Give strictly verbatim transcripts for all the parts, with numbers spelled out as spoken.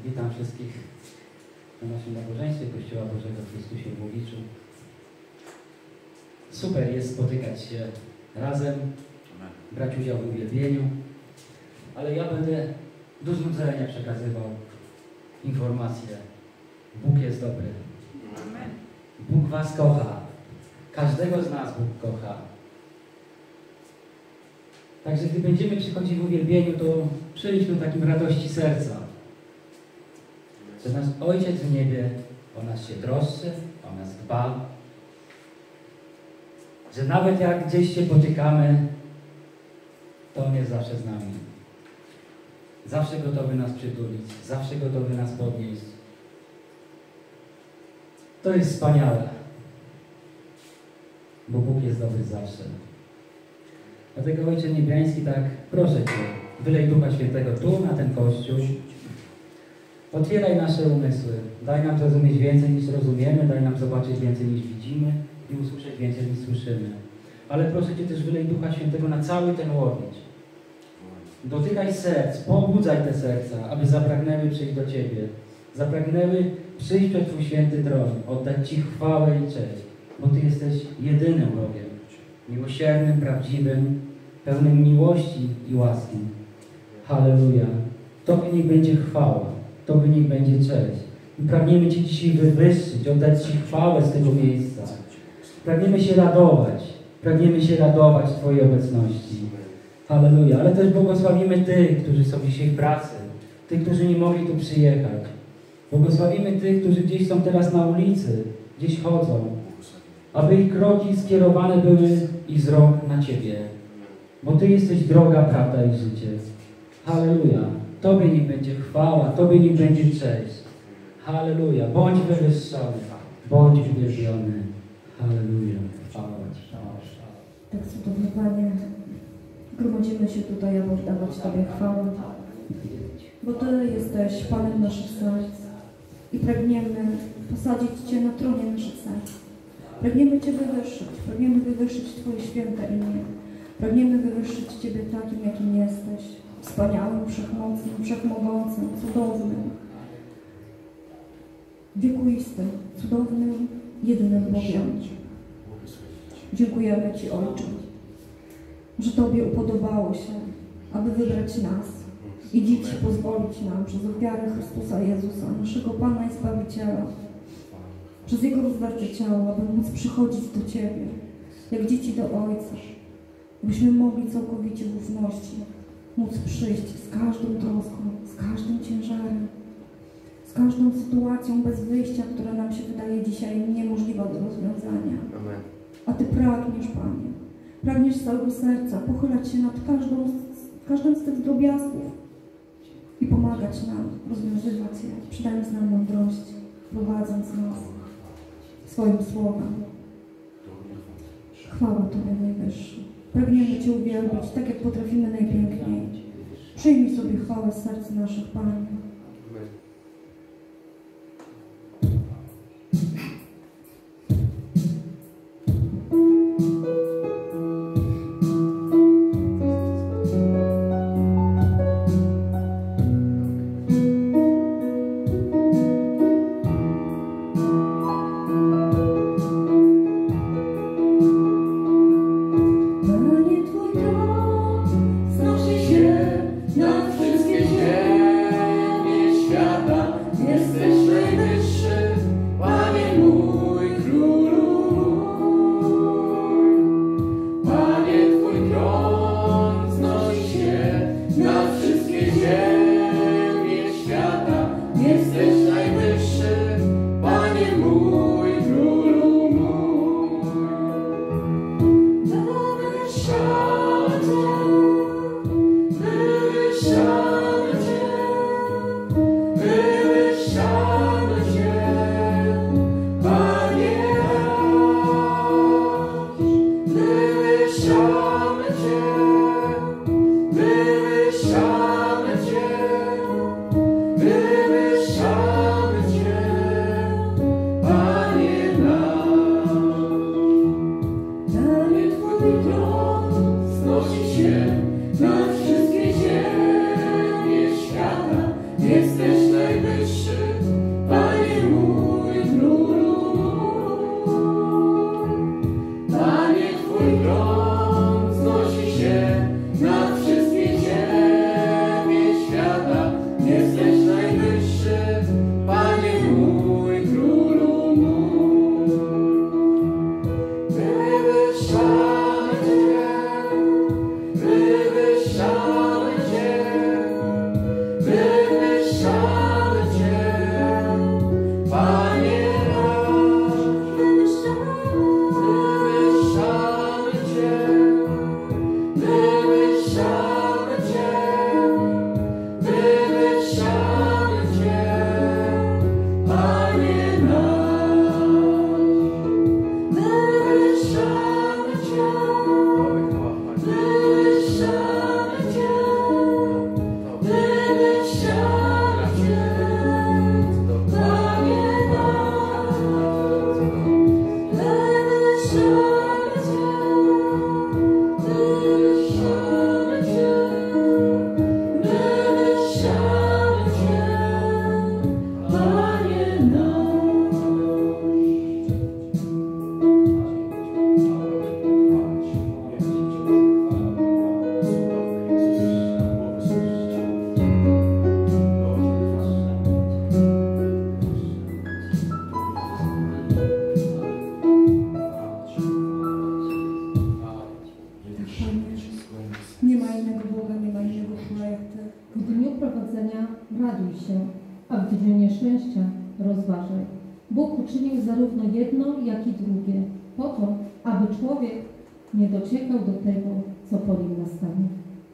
Witam wszystkich na naszym nabożeństwie Kościoła Bożego w Chrystusie w Łowiczu. Super jest spotykać się razem, brać udział w uwielbieniu, ale ja będę do znudzenia przekazywał informacje. Bóg jest dobry. Bóg was kocha. Każdego z nas Bóg kocha. Także gdy będziemy przychodzić w uwielbieniu, to przyjdźmy takim radości serca, że nasz Ojciec w niebie o nas się troszczy, o nas dba, że nawet jak gdzieś się potykamy, to On jest zawsze z nami. Zawsze gotowy nas przytulić, zawsze gotowy nas podnieść. To jest wspaniałe, bo Bóg jest dobry zawsze. Dlatego Ojcze Niebiański, tak proszę Cię, wylej Ducha Świętego tu, na ten Kościół. Otwieraj nasze umysły. Daj nam zrozumieć więcej niż rozumiemy, daj nam zobaczyć więcej niż widzimy i usłyszeć więcej niż słyszymy. Ale proszę Cię też wylej Ducha Świętego na cały ten Łowicz. Dotykaj serc, pobudzaj te serca, aby zapragnęły przyjść do Ciebie. Zapragnęły przyjść przed Twój święty tron, oddać Ci chwałę i cześć, bo Ty jesteś jedynym Bogiem, miłosiernym, prawdziwym, pełnym miłości i łaski. Halleluja. Tobie niech będzie chwała, Tobie niech będzie cześć. I pragniemy Cię dzisiaj wywyższyć, oddać Ci chwałę z tego miejsca. Pragniemy się radować, pragniemy się radować w Twojej obecności. Halleluja. Ale też błogosławimy tych, którzy są dzisiaj w pracy, tych, którzy nie mogli tu przyjechać. Błogosławimy tych, którzy gdzieś są teraz na ulicy, gdzieś chodzą, aby ich kroki skierowane były i wzrok na Ciebie. Bo Ty jesteś droga, prawda i życie. Halleluja. Tobie niech będzie chwała, Tobie niech będzie cześć. Halleluja. Bądź wywyższony, bądź uwielbiony. Halleluja. Chwała Ci. Tak cudowny Panie, gromadzimy się tutaj, aby oddawać Tobie chwałę, bo Ty jesteś Panem naszych serc i pragniemy posadzić Cię na tronie naszych serc. Pragniemy Cię wywyższyć, pragniemy wywyższyć Twoje święte imię. Pragniemy wywyższyć Ciebie takim, jakim jesteś. Wspaniałym, wszechmocnym, wszechmogącym, cudownym, wiekuistym, cudownym, jedynym Bogiem. Dziękujemy Ci, Ojcze, że Tobie upodobało się, aby wybrać nas i dziś pozwolić nam przez ofiarę Chrystusa Jezusa, naszego Pana i Zbawiciela, przez Jego rozdarte ciało, aby móc przychodzić do Ciebie, jak dzieci do Ojca, byśmy mogli całkowicie w ufności móc przyjść z każdą troską, z każdym ciężarem, z każdą sytuacją bez wyjścia, która nam się wydaje dzisiaj niemożliwa do rozwiązania. Amen. A Ty pragniesz, Panie, pragniesz z całego serca pochylać się nad każdą, każdym z tych drobiazgów i pomagać nam rozwiązywać je, przydając nam mądrość, prowadząc nas swoim słowem. Chwała Tobie Najwyższy. Pragniemy Cię uwielbić, tak jak potrafimy najpiękniej. Przyjmij sobie chwałę z serc naszych, Panie. Wywyższamy Cię, wywyższamy a w dniu nieszczęścia rozważaj. Bóg uczynił zarówno jedno, jak i drugie, po to, aby człowiek nie dociekał do tego, co po nim nastanie.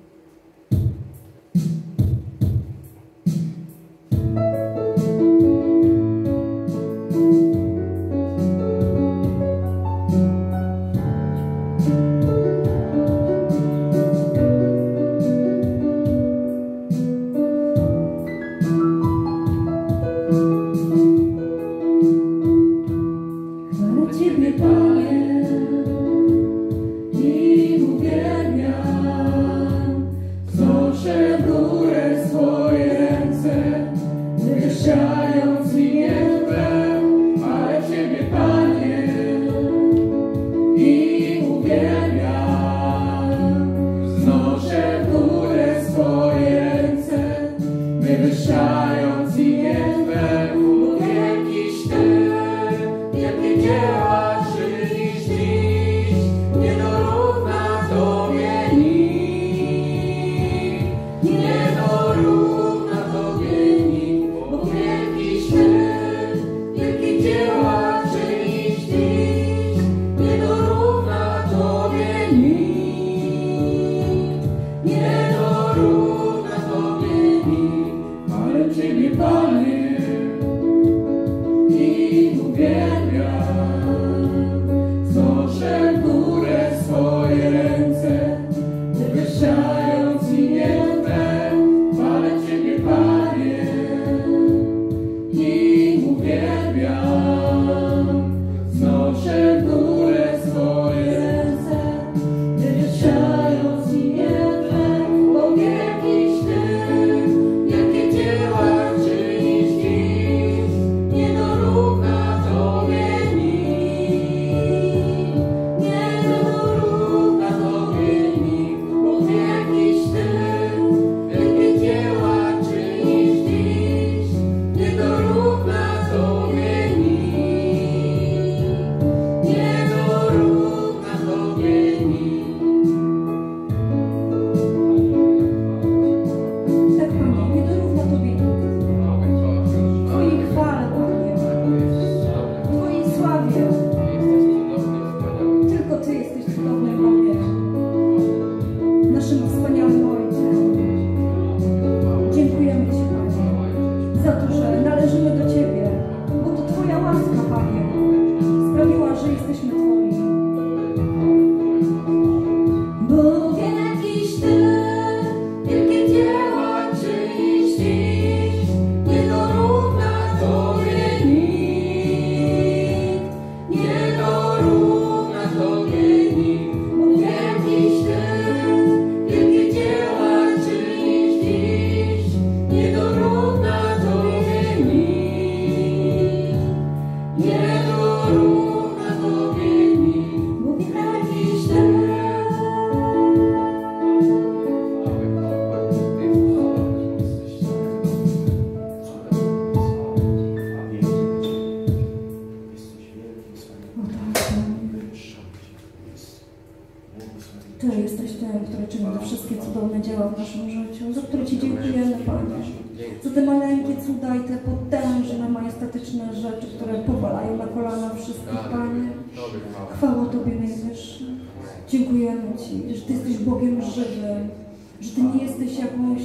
Chwała Tobie Najwyższy. Dziękujemy Ci, że Ty jesteś Bogiem żywym, że Ty nie jesteś jakąś,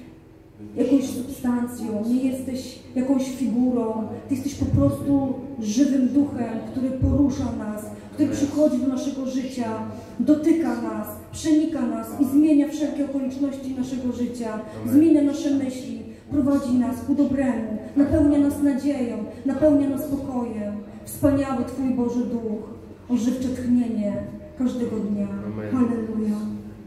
jakąś substancją, nie jesteś jakąś figurą. Ty jesteś po prostu żywym duchem, który porusza nas, który przychodzi do naszego życia, dotyka nas, przenika nas i zmienia wszelkie okoliczności naszego życia, zmienia nasze myśli, prowadzi nas ku dobremu, napełnia nas nadzieją, napełnia nas spokojem. Wspaniały Twój Boży Duch, ożywcze tchnienie każdego dnia. Halleluja.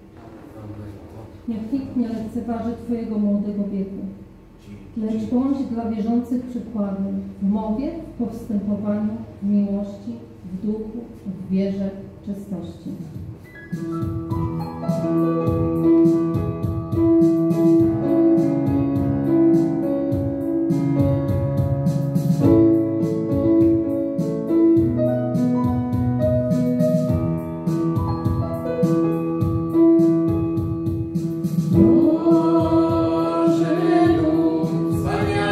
Niech nikt nie lekceważy Twojego młodego wieku, lecz bądź dla wierzących przykładem w mowie, w postępowaniu, w miłości, w duchu, w wierze, w czystości. Boże Duch, wspaniały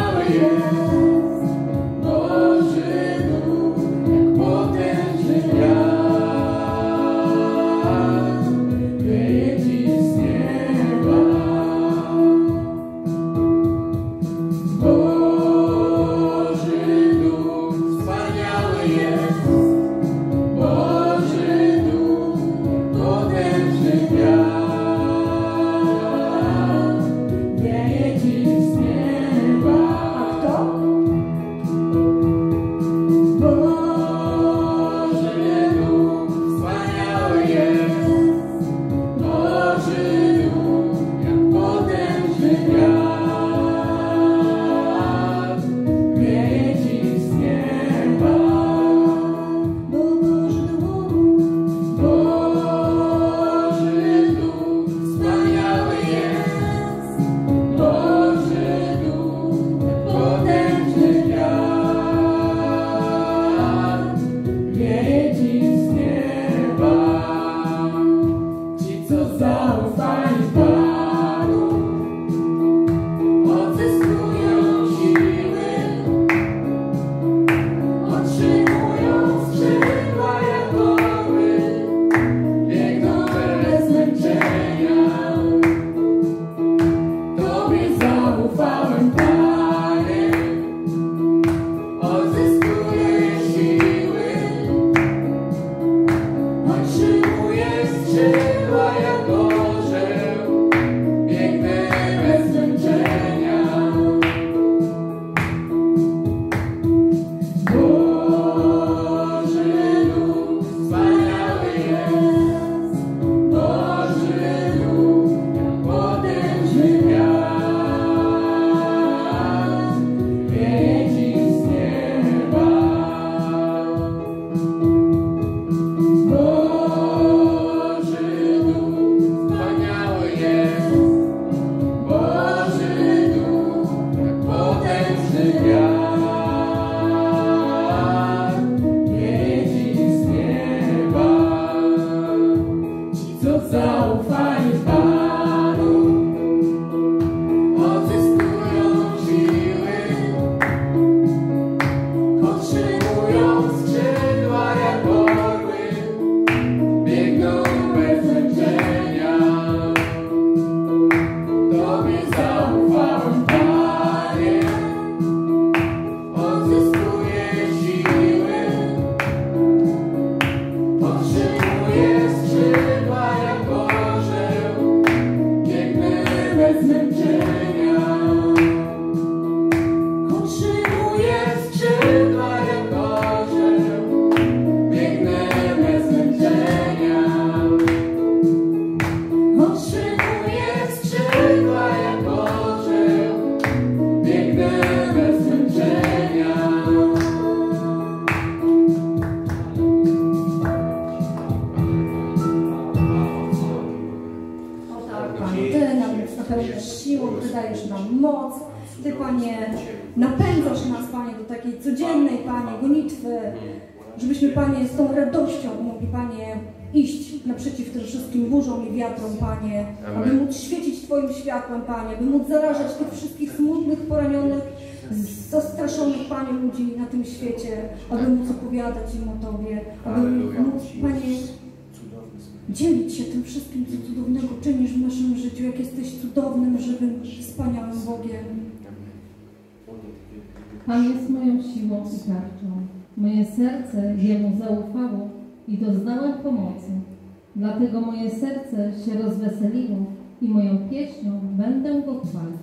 Ty, Panie, napędzasz nas, Panie, do takiej codziennej, Panie, gonitwy, żebyśmy, Panie, z tą radością mogli, Panie, iść naprzeciw tym wszystkim burzom i wiatrom, Panie, aby móc świecić Twoim światłem, Panie, aby móc zarażać tych wszystkich smutnych, poranionych, zastraszonych, Panie, ludzi na tym świecie, aby móc opowiadać im o Tobie, aby móc, Panie, dzielić się tym wszystkim, co cudownego czynisz w naszym życiu, jak jesteś cudownym, żywym, wspaniałym Bogiem. Pan jest moją siłą i tarczą. Moje serce Jemu zaufało i doznałem pomocy. Dlatego moje serce się rozweseliło i moją pieśnią będę Go chwalić.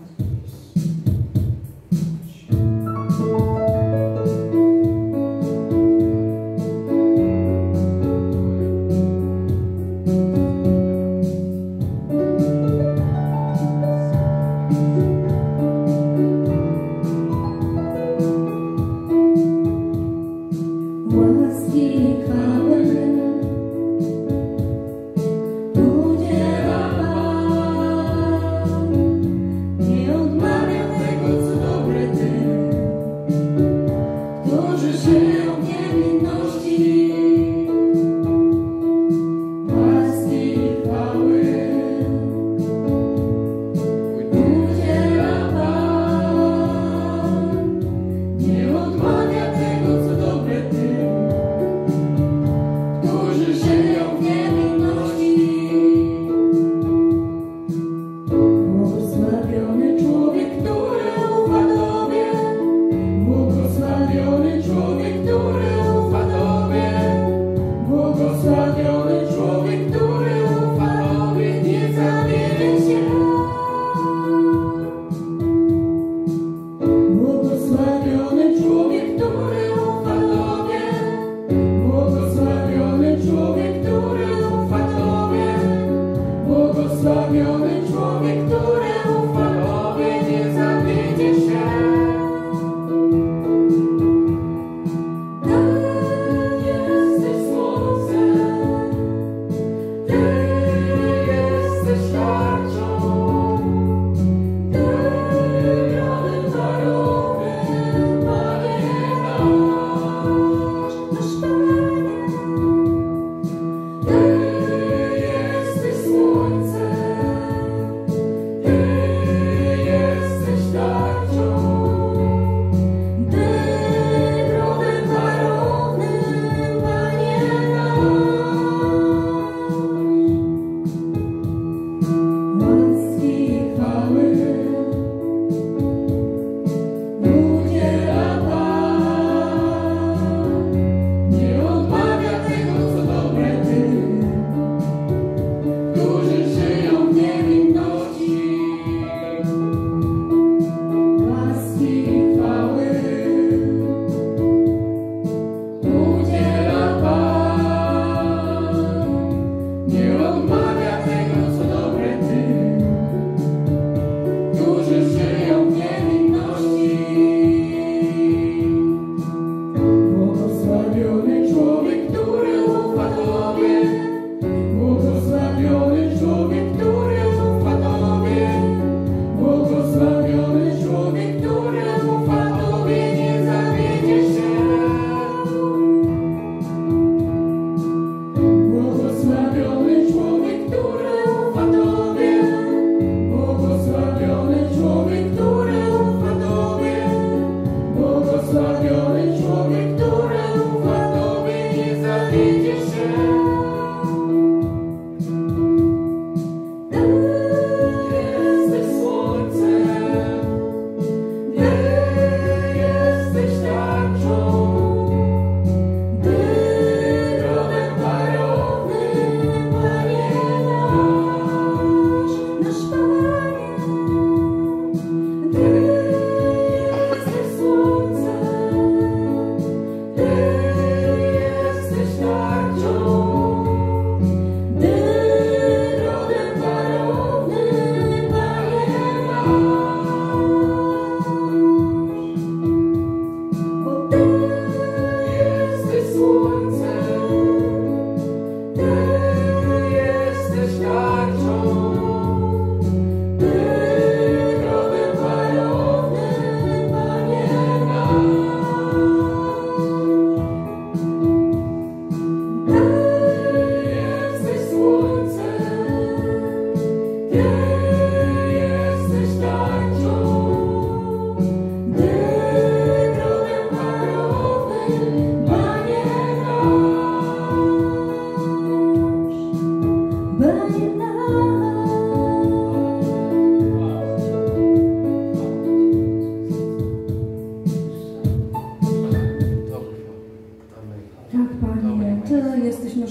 Nie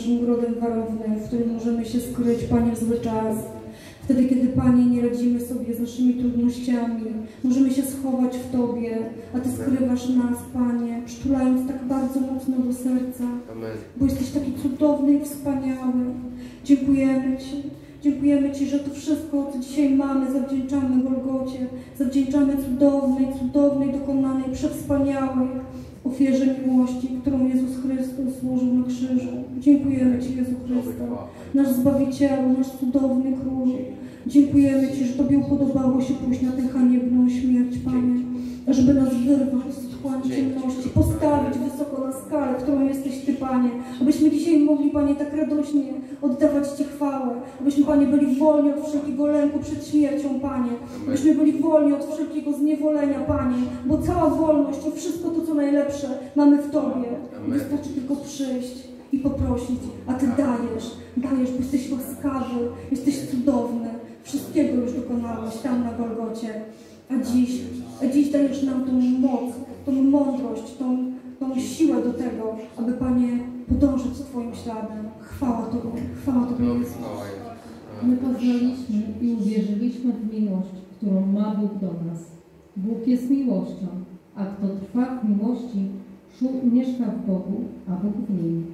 naszym grodem warownym, w którym możemy się skryć, Panie, w zły czas. Wtedy, kiedy, Panie, nie radzimy sobie z naszymi trudnościami, możemy się schować w Tobie, a Ty skrywasz nas, Panie, przytulając tak bardzo mocno do serca, bo jesteś taki cudowny i wspaniały. Dziękujemy Ci. Dziękujemy Ci, że to wszystko, co dzisiaj mamy, zawdzięczamy Golgocie, zawdzięczamy cudownej, cudownej, dokonanej, przewspaniałej ofierze miłości, którą Jezus Chrystus złożył na krzyżu. Dziękujemy Ci, Jezu Chryste, nasz Zbawicielu, nasz cudowny Król. Dziękujemy Ci, że Tobie upodobało się pójść na tę haniebną śmierć, Panie, żeby nas wyrwać z otchłani ciemności, postawić wysoko na skalę, którą jesteś Ty, Panie, abyśmy dzisiaj mogli, Panie, tak radośnie oddawać Ci chwałę, abyśmy, Panie, byli wolni od wszelkiego lęku przed śmiercią, Panie, abyśmy byli wolni od wszelkiego zniewolenia, Panie, bo cała wolność i wszystko to, co najlepsze mamy w Tobie. Wystarczy tylko przyjść i poprosić, a Ty dajesz, dajesz, bo jesteś łaskawy, jesteś cudowny, wszystkiego już dokonałeś tam na Golgocie, a dziś, a dziś dajesz nam tą moc, tą mądrość, tą, tą siłę do tego, aby, Panie, podążać Twoim śladem. Chwała Tobie, chwała Tobie, Jezu. My poznaliśmy i uwierzyliśmy w miłość, którą ma Bóg do nas. Bóg jest miłością, a kto trwa w miłości, mieszka w Bogu, a Bóg w nim.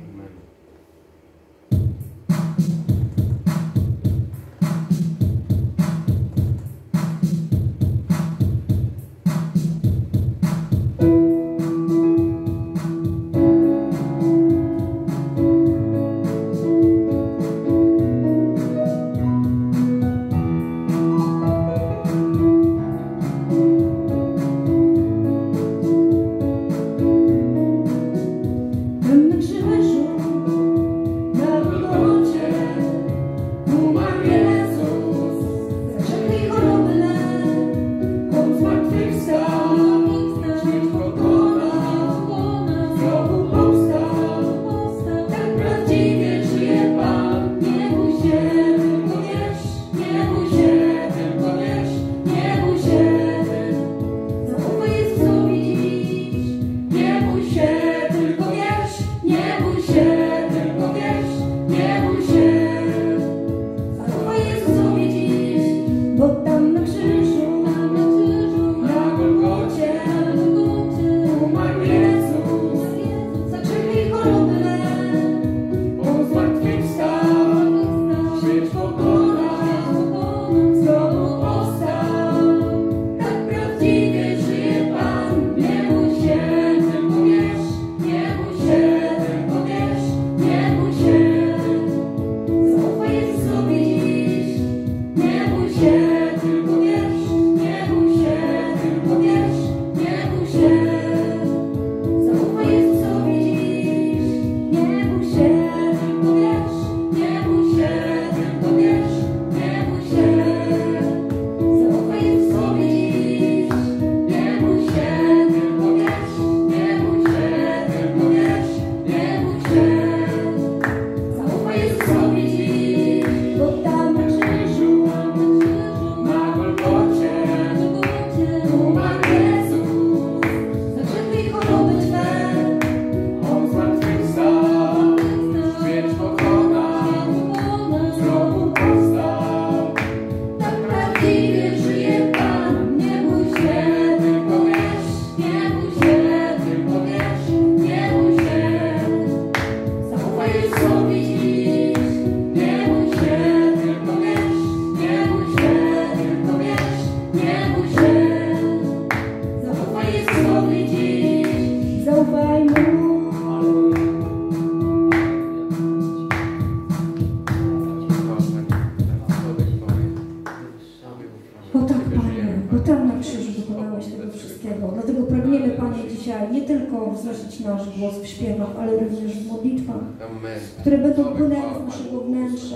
Wznosić nasz głos w śpiewach, ale również w modlitwach, które będą płynęły z naszego wnętrza,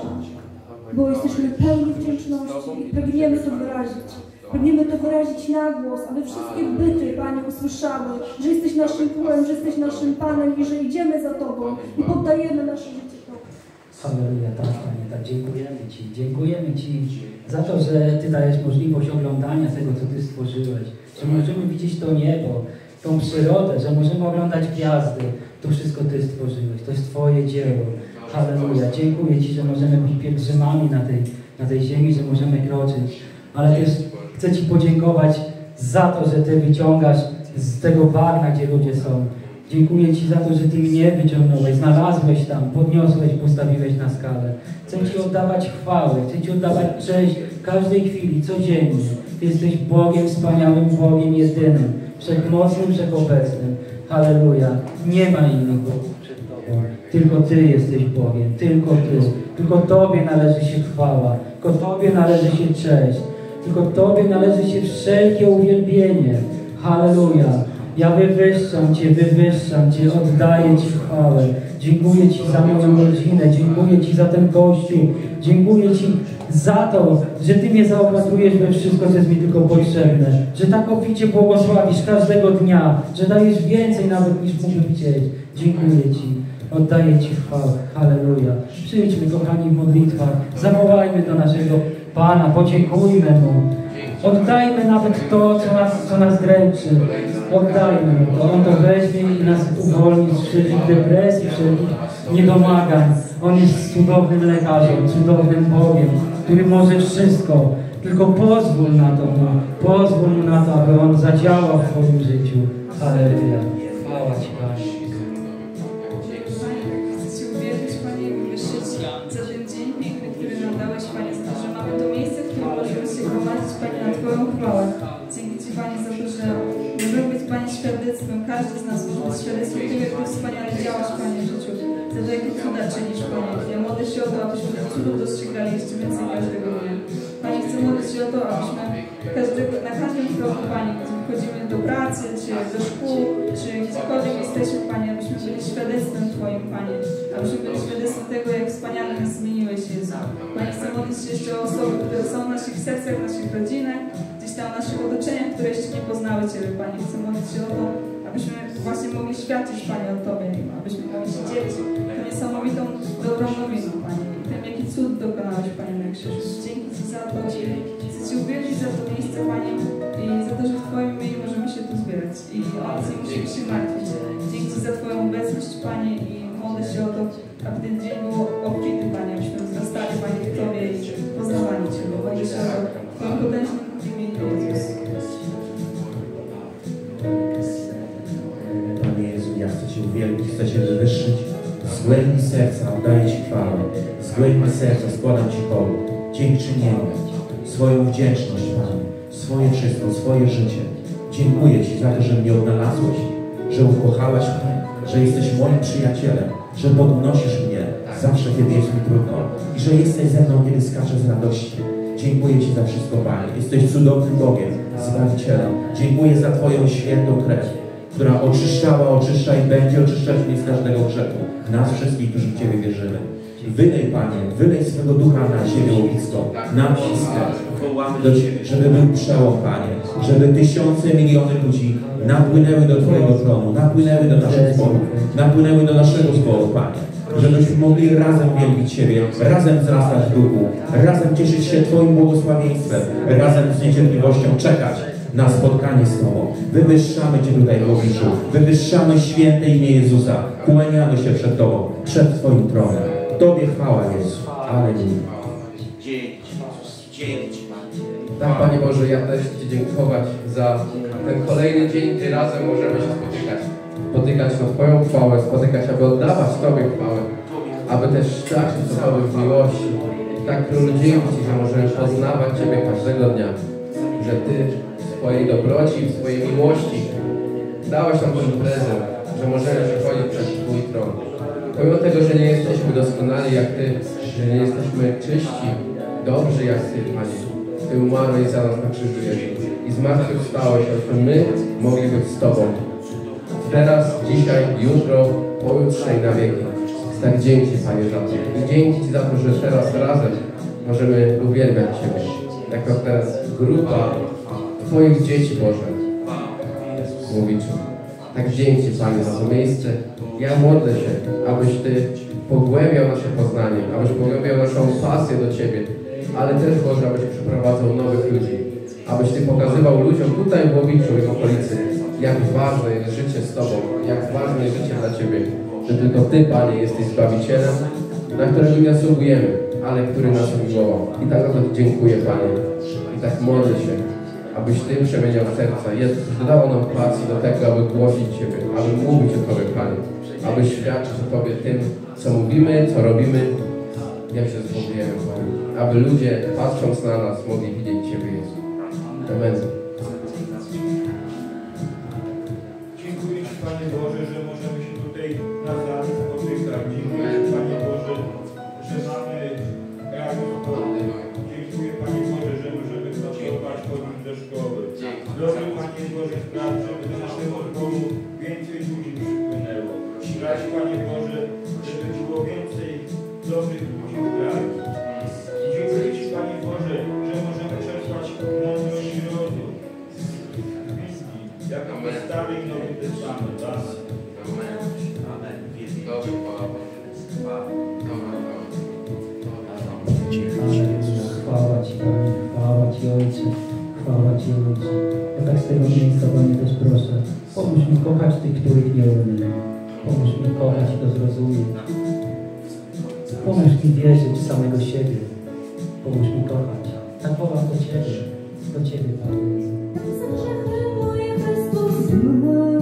bo jesteśmy pełni wdzięczności i pragniemy to wyrazić. Pragniemy to wyrazić na głos, aby wszystkie byty, Panie, usłyszały, że jesteś naszym Królem, że jesteś naszym Panem i że idziemy za Tobą i poddajemy nasze życie Tobie. Halleluja, tak, Panie, tak, dziękujemy Ci. Dziękujemy Ci za to, że Ty dajesz możliwość oglądania tego, co Ty stworzyłeś, że możemy widzieć to niebo, tą przyrodę, że możemy oglądać gwiazdy. To wszystko Ty stworzyłeś, to jest Twoje dzieło. Halleluja. Dziękuję Ci, że możemy być pielgrzymami na tej, na tej ziemi, że możemy kroczyć. Ale też chcę Ci podziękować za to, że Ty wyciągasz z tego bagna, gdzie ludzie są. Dziękuję Ci za to, że Ty mnie wyciągnąłeś, znalazłeś tam, podniosłeś, postawiłeś na skalę. Chcę Ci oddawać chwałę, chcę Ci oddawać cześć w każdej chwili, codziennie. Ty jesteś Bogiem, wspaniałym Bogiem, jedynym, wszechmocnym, wszechobecnym. Halleluja. Nie ma innych Bogów przed Tobą. Tylko Ty jesteś Bogiem, tylko Ty. Tylko Tobie należy się chwała, tylko Tobie należy się cześć, tylko Tobie należy się wszelkie uwielbienie. Halleluja. Ja wywyższam Cię, wywyższam Cię, oddaję Ci chwałę. Dziękuję Ci za moją rodzinę, dziękuję Ci za ten Kościół, dziękuję Ci za to, że Ty mnie zaopatrujesz we wszystko, co jest mi tylko potrzebne, że tak obficie błogosławisz każdego dnia, że dajesz więcej nawet niż mógłbym chcieć. Dziękuję Ci, oddaję Ci chwałę. Halleluja. Przyjdźmy, kochani, w modlitwach, zawołajmy do naszego Pana, podziękujmy Mu. Oddajmy nawet to, co nas, co nas dręczy. Oddajmy Mu to. On to weźmie i nas uwolni z wszelkich depresji, wszelkich niedomagań. On jest cudownym lekarzem, cudownym Bogiem, który może wszystko. Tylko pozwól na to Mu. Pozwól Mu na to, aby On zadziałał w Twoim życiu. Halleluja. Chwała Ci, Panie. Chcę Ci uwierzyć, Panie, i wywyższyć za ten dzień piękny, który nam dałeś, Panie, za to, że mamy to miejsce, w którym możemy się gromadzić, Panie, na Twoją chwałę. Dzięki Ci, Panie, za to, że możemy być, Panie, świadectwem. Każdy z nas może być świadectwem tego, jak Ty wspaniale działasz, Panie, w życiu. Za to, jakie cuda czynisz, Panie. Ja modlę się o to, abyśmy tych cudów dostrzegali jeszcze więcej każdego dnia. Panie, chcę modlić się o to, abyśmy każdego, na każdym kroku, Panie, gdzie wchodzimy do pracy, czy do szkół, czy gdziekolwiek jesteśmy, Panie, abyśmy byli świadectwem Twoim, Panie. Abyśmy byli świadectwem tego, jak wspaniale nas zmieniłeś, Jezu. Panie, chcę modlić się jeszcze o osoby, które są w naszych sercach, w naszych rodzinach, gdzieś tam w naszych otoczeniach, które jeszcze nie poznały Ciebie, Panie. Chcę modlić się o to, abyśmy właśnie mogli świadczyć, Panie, o Tobie, abyśmy mogli się dzielić tą niesamowitą, dobrą nowiną, Panie. I tym, jaki cud dokonałeś, Panie, na krzyżu. Dzięki Ci za to. Chcę Ci uwierzyć za to miejsce, Panie, i za to, że w Twoim imieniu możemy się tu zbierać. I o nic nie musimy się martwić. Dzięki Ci za Twoją obecność, Panie, i modlę się o to, aby ten dzień był obfity, Panie, abyśmy wzrastali, Panie, w Tobie i poznawali Ciebie. Modlę się o to w Twoim potężnym imieniu, Jezus. Panie Jezu, ja chcę Cię uwielbić, chcę Cię wywyższyć. Z głębi serca oddaję Ci chwałę. Z głębi serca składam Ci hołd. Dziękczynienie, swoją wdzięczność, Panie, swoje wszystko, swoje życie. Dziękuję Ci za to, że mnie odnalazłeś, że ukochałeś mnie, że jesteś moim przyjacielem, że podnosisz mnie zawsze, kiedy jest mi trudno i że jesteś ze mną, kiedy skaczę z radości. Dziękuję Ci za wszystko, Panie. Jesteś cudownym Bogiem, Zbawicielem. Dziękuję za Twoją świętą krew, która oczyszczała, oczyszcza i będzie oczyszczać mnie z każdego grzechu. Nas wszystkich, którzy w Ciebie wierzymy. Wylej, Panie, wylej swego ducha na ziemię łowisko, na wszystko. Wołamy do Ciebie, żeby był przełom, Panie, żeby tysiące, miliony ludzi napłynęły do Twojego tronu, napłynęły do naszych zborów, napłynęły do naszego zboru, Panie. Żebyśmy mogli razem wielbić Ciebie, razem wzrastać w duchu, razem cieszyć się Twoim błogosławieństwem, razem z niecierpliwością czekać na spotkanie z Tobą. Wywyższamy Cię tutaj w obliczu, wywyższamy święte imię Jezusa, kłaniamy się przed Tobą, przed Twoim tronem. Tobie chwała, Jezu. Alleluja. Dzięki. Tak, Panie Boże, ja też chcę Ci dziękować za ten kolejny dzień, gdy razem możemy się spotykać. Spotykać na Twoją chwałę, spotykać, aby oddawać Tobie chwałę, aby też starczyć do Tobie w miłości. Tak, Królu, dzięki Ci, że możemy poznawać Ciebie każdego dnia, że Ty w swojej dobroci, w swojej miłości dałeś nam ten prezent, że możemy przychodzić przed Twój tron. Pomimo tego, że nie jesteśmy doskonali jak Ty, że nie jesteśmy czyści, dobrzy jak Ty, Panie. Ty umarłeś za nas na krzyżu, Jezu, i zmartwychwstałeś, abyśmy my mogli być z Tobą. Teraz, dzisiaj, jutro, pojutrze i na wieki. Tak dzięki, Panie, za to. I dzięki Ci za to, że teraz razem możemy uwielbiać Ciebie. Jako teraz grupa Twoich dzieci, Boże, mówić. Tak dzięki, Panie, za to miejsce. Ja modlę się, abyś Ty pogłębiał nasze poznanie, abyś pogłębiał naszą pasję do Ciebie, ale też, Boże, abyś przyprowadzał nowych ludzi, abyś Ty pokazywał ludziom tutaj w Łowiczu i w okolicy, jak ważne jest życie z Tobą, jak ważne jest życie dla Ciebie, że tylko Ty, Panie, jesteś Zbawicielem na którego nie zasługujemy, ale który nas umiłował. I tak za to dziękuję, Panie. I tak modlę się, abyś Ty przemieniał serca. Jezus, dodało nam pasji do tego, aby głosić Ciebie, aby mówić o Tobie, Panie. Aby świadczyć o Tobie tym, co mówimy, co robimy, jak się zachowujemy, Panie. Aby ludzie, patrząc na nas, mogli widzieć Ciebie, Jezu. Amen. Dziękuję Ci, Panie Boże, że możemy się tutaj na sali spotykać. Dziękuję Ci, Panie Boże, że mamy radio szkolne. Dziękuję, Panie Boże, że możemy pracować, chodzić do szkoły. Proszę, Panie Boże, spraw, żeby do naszego zboru więcej ludzi przypłynęło. Spraw, Panie Boże, żeby było więcej dobrych ludzi w kraju. I dziękuję Ci, Panie Boże, że możemy czerpać mądrość i rozum z Biblii, jak mamy Stary i Nowy Testament. Amen. Amen. Chwała Ci, Panie, chwała Ci, Ojcze, chwała Ci, Ojcze. Ja tak z tego miejsca, Panie, też proszę, pomóż mi kochać tych, których nie umiem. Pomóż mi kochać i to zrozumieć. Pomóż mi wierzyć w samego siebie. Pomóż mi kochać. Tak wołam do Ciebie, do Ciebie, Panie. Za grzechy moje Chrystus zmarł.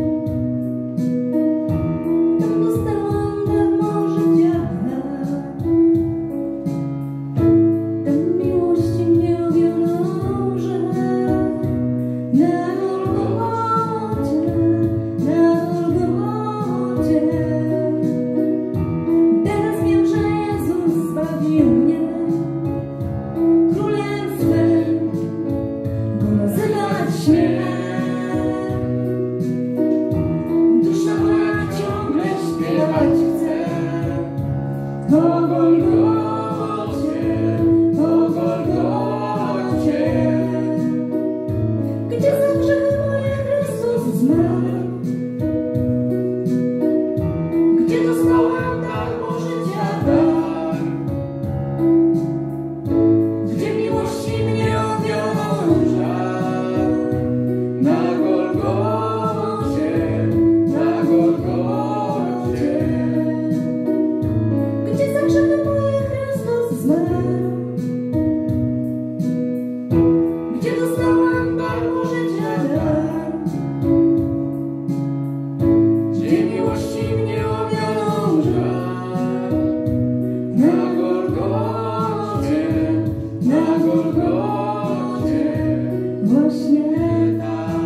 Tam dostałam darmo życia. Tam miłości mnie objął, że na Golgocie, na Golgocie. Teraz wiem, że Jezus zbawił mnie. Królem swym Go nazywać śmiem. Dusza moja ciągle śpiewać chce o Golgocie, o Golgocie, gdzie za grzechy moje Chrystus zmarł, gdzie dostałam darmo życia dar, gdzie miłości mnie objął żal. Na Golgocie, na Golgocie, gdzie za grzechy moje Chrystus zmarł, gdzie dostałam darmo życia dar, gdzie miłości mnie objął żal. Na Golgocie, na Golgocie, właśnie tak.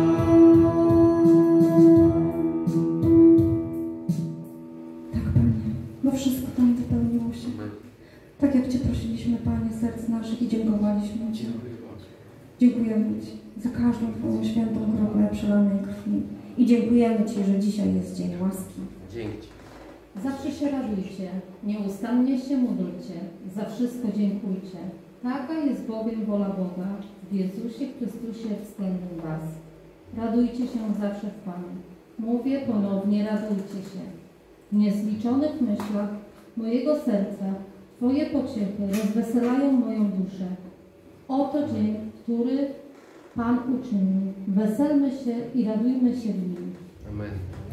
Tak, Panie, bo wszystko tam wypełniło się. Tak jak Cię prosiliśmy, Panie, serc naszych i dziękowaliśmy Ci. Dziękujemy Ci za każdą Twoją świętą kroplę przelanej krwi. I dziękujemy Ci, że dzisiaj jest dzień łaski. Dzięki. Zawsze się radujcie, nieustannie się módlcie, za wszystko dziękujcie. Taka jest bowiem wola Boga w Jezusie Chrystusie względem was. Radujcie się zawsze w Panu. Mówię ponownie, radujcie się. W niezliczonych myślach mojego serca Twoje pociechy rozweselają moją duszę. Oto dzień, który Pan uczynił. Weselmy się i radujmy się w nim. Amen.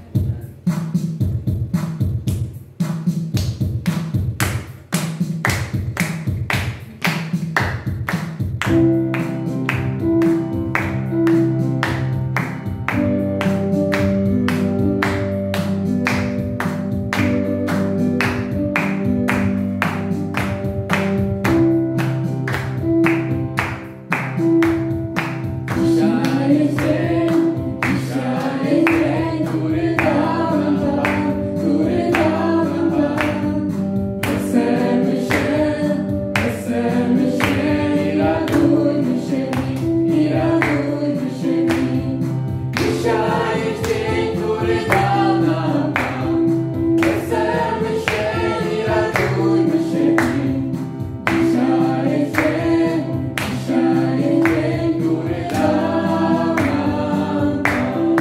Dzisiaj jest dzień, dzisiaj jest dzień, który dał nam Pan, który dał nam Pan. Weselmy się, weselmy się i radujmy się w nim, i radujmy się w nim. Dzisiaj jest dzień, który dał nam Pan. Weselmy się i radujmy się w nim. Dzisiaj jest dzień, dzisiaj jest dzień, który dał nam Pan.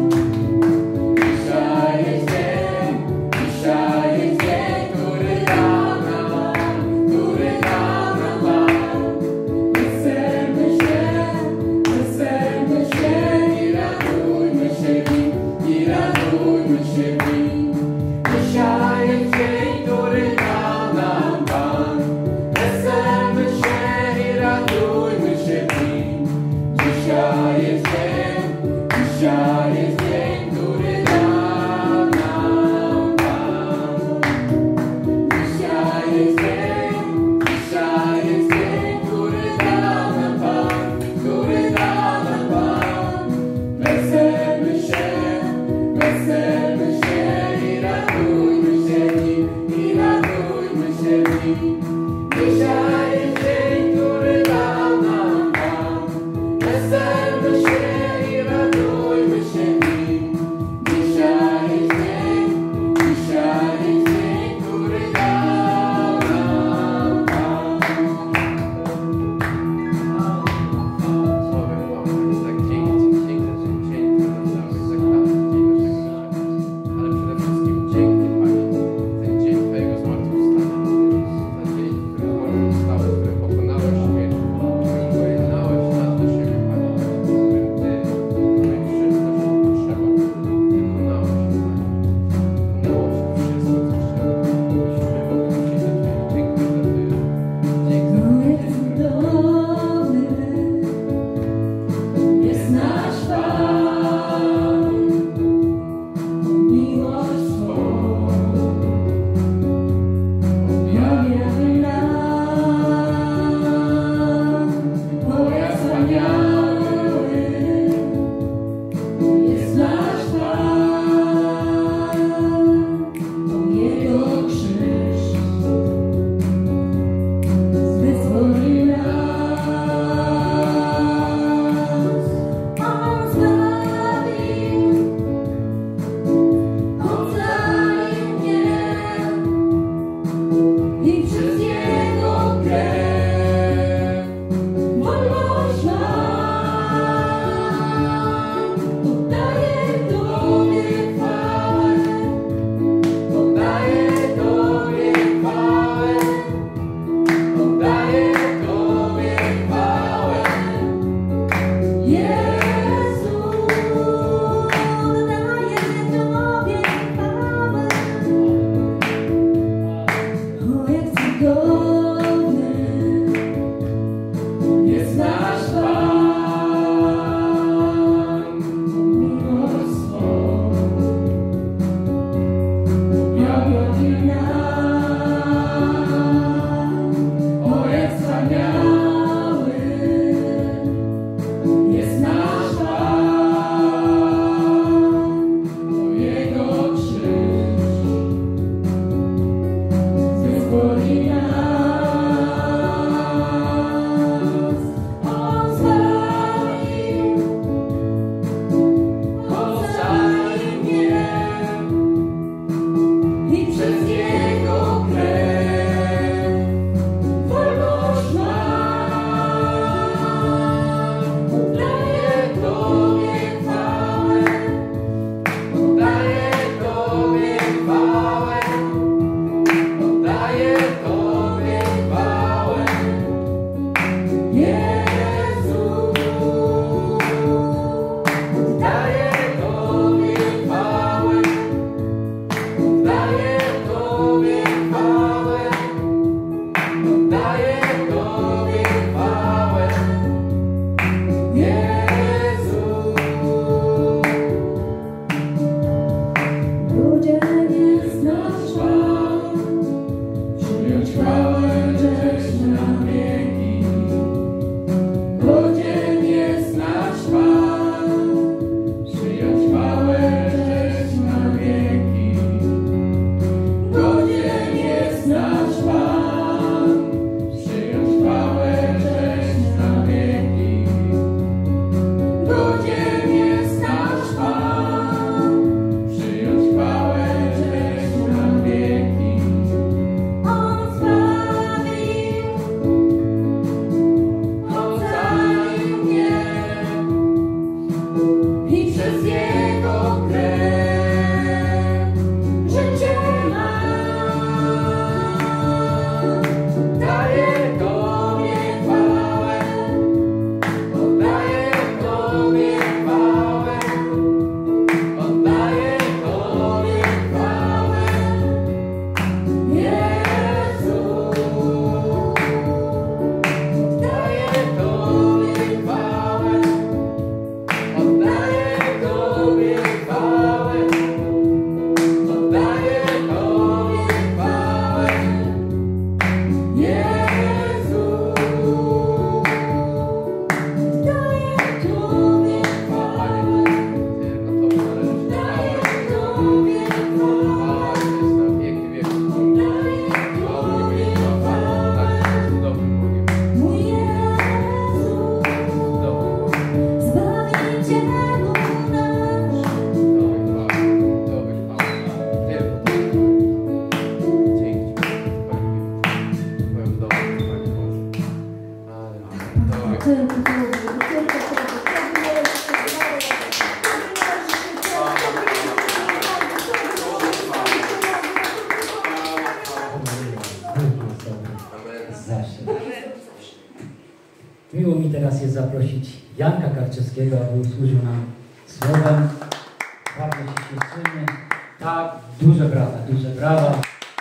Dzisiaj jest dzień, dzisiaj jest dzień, który dał nam Pan, który dał nam Pan. Weselmy się, weselmy się i radujmy się w nim, i radujmy się w nim. Dzisiaj jest dzień, który dał teraz jest zaprosić Janka Karczewskiego, aby usłużył nam słowem. Bardzo się cieszymy. Tak, duże brawa, duże brawa.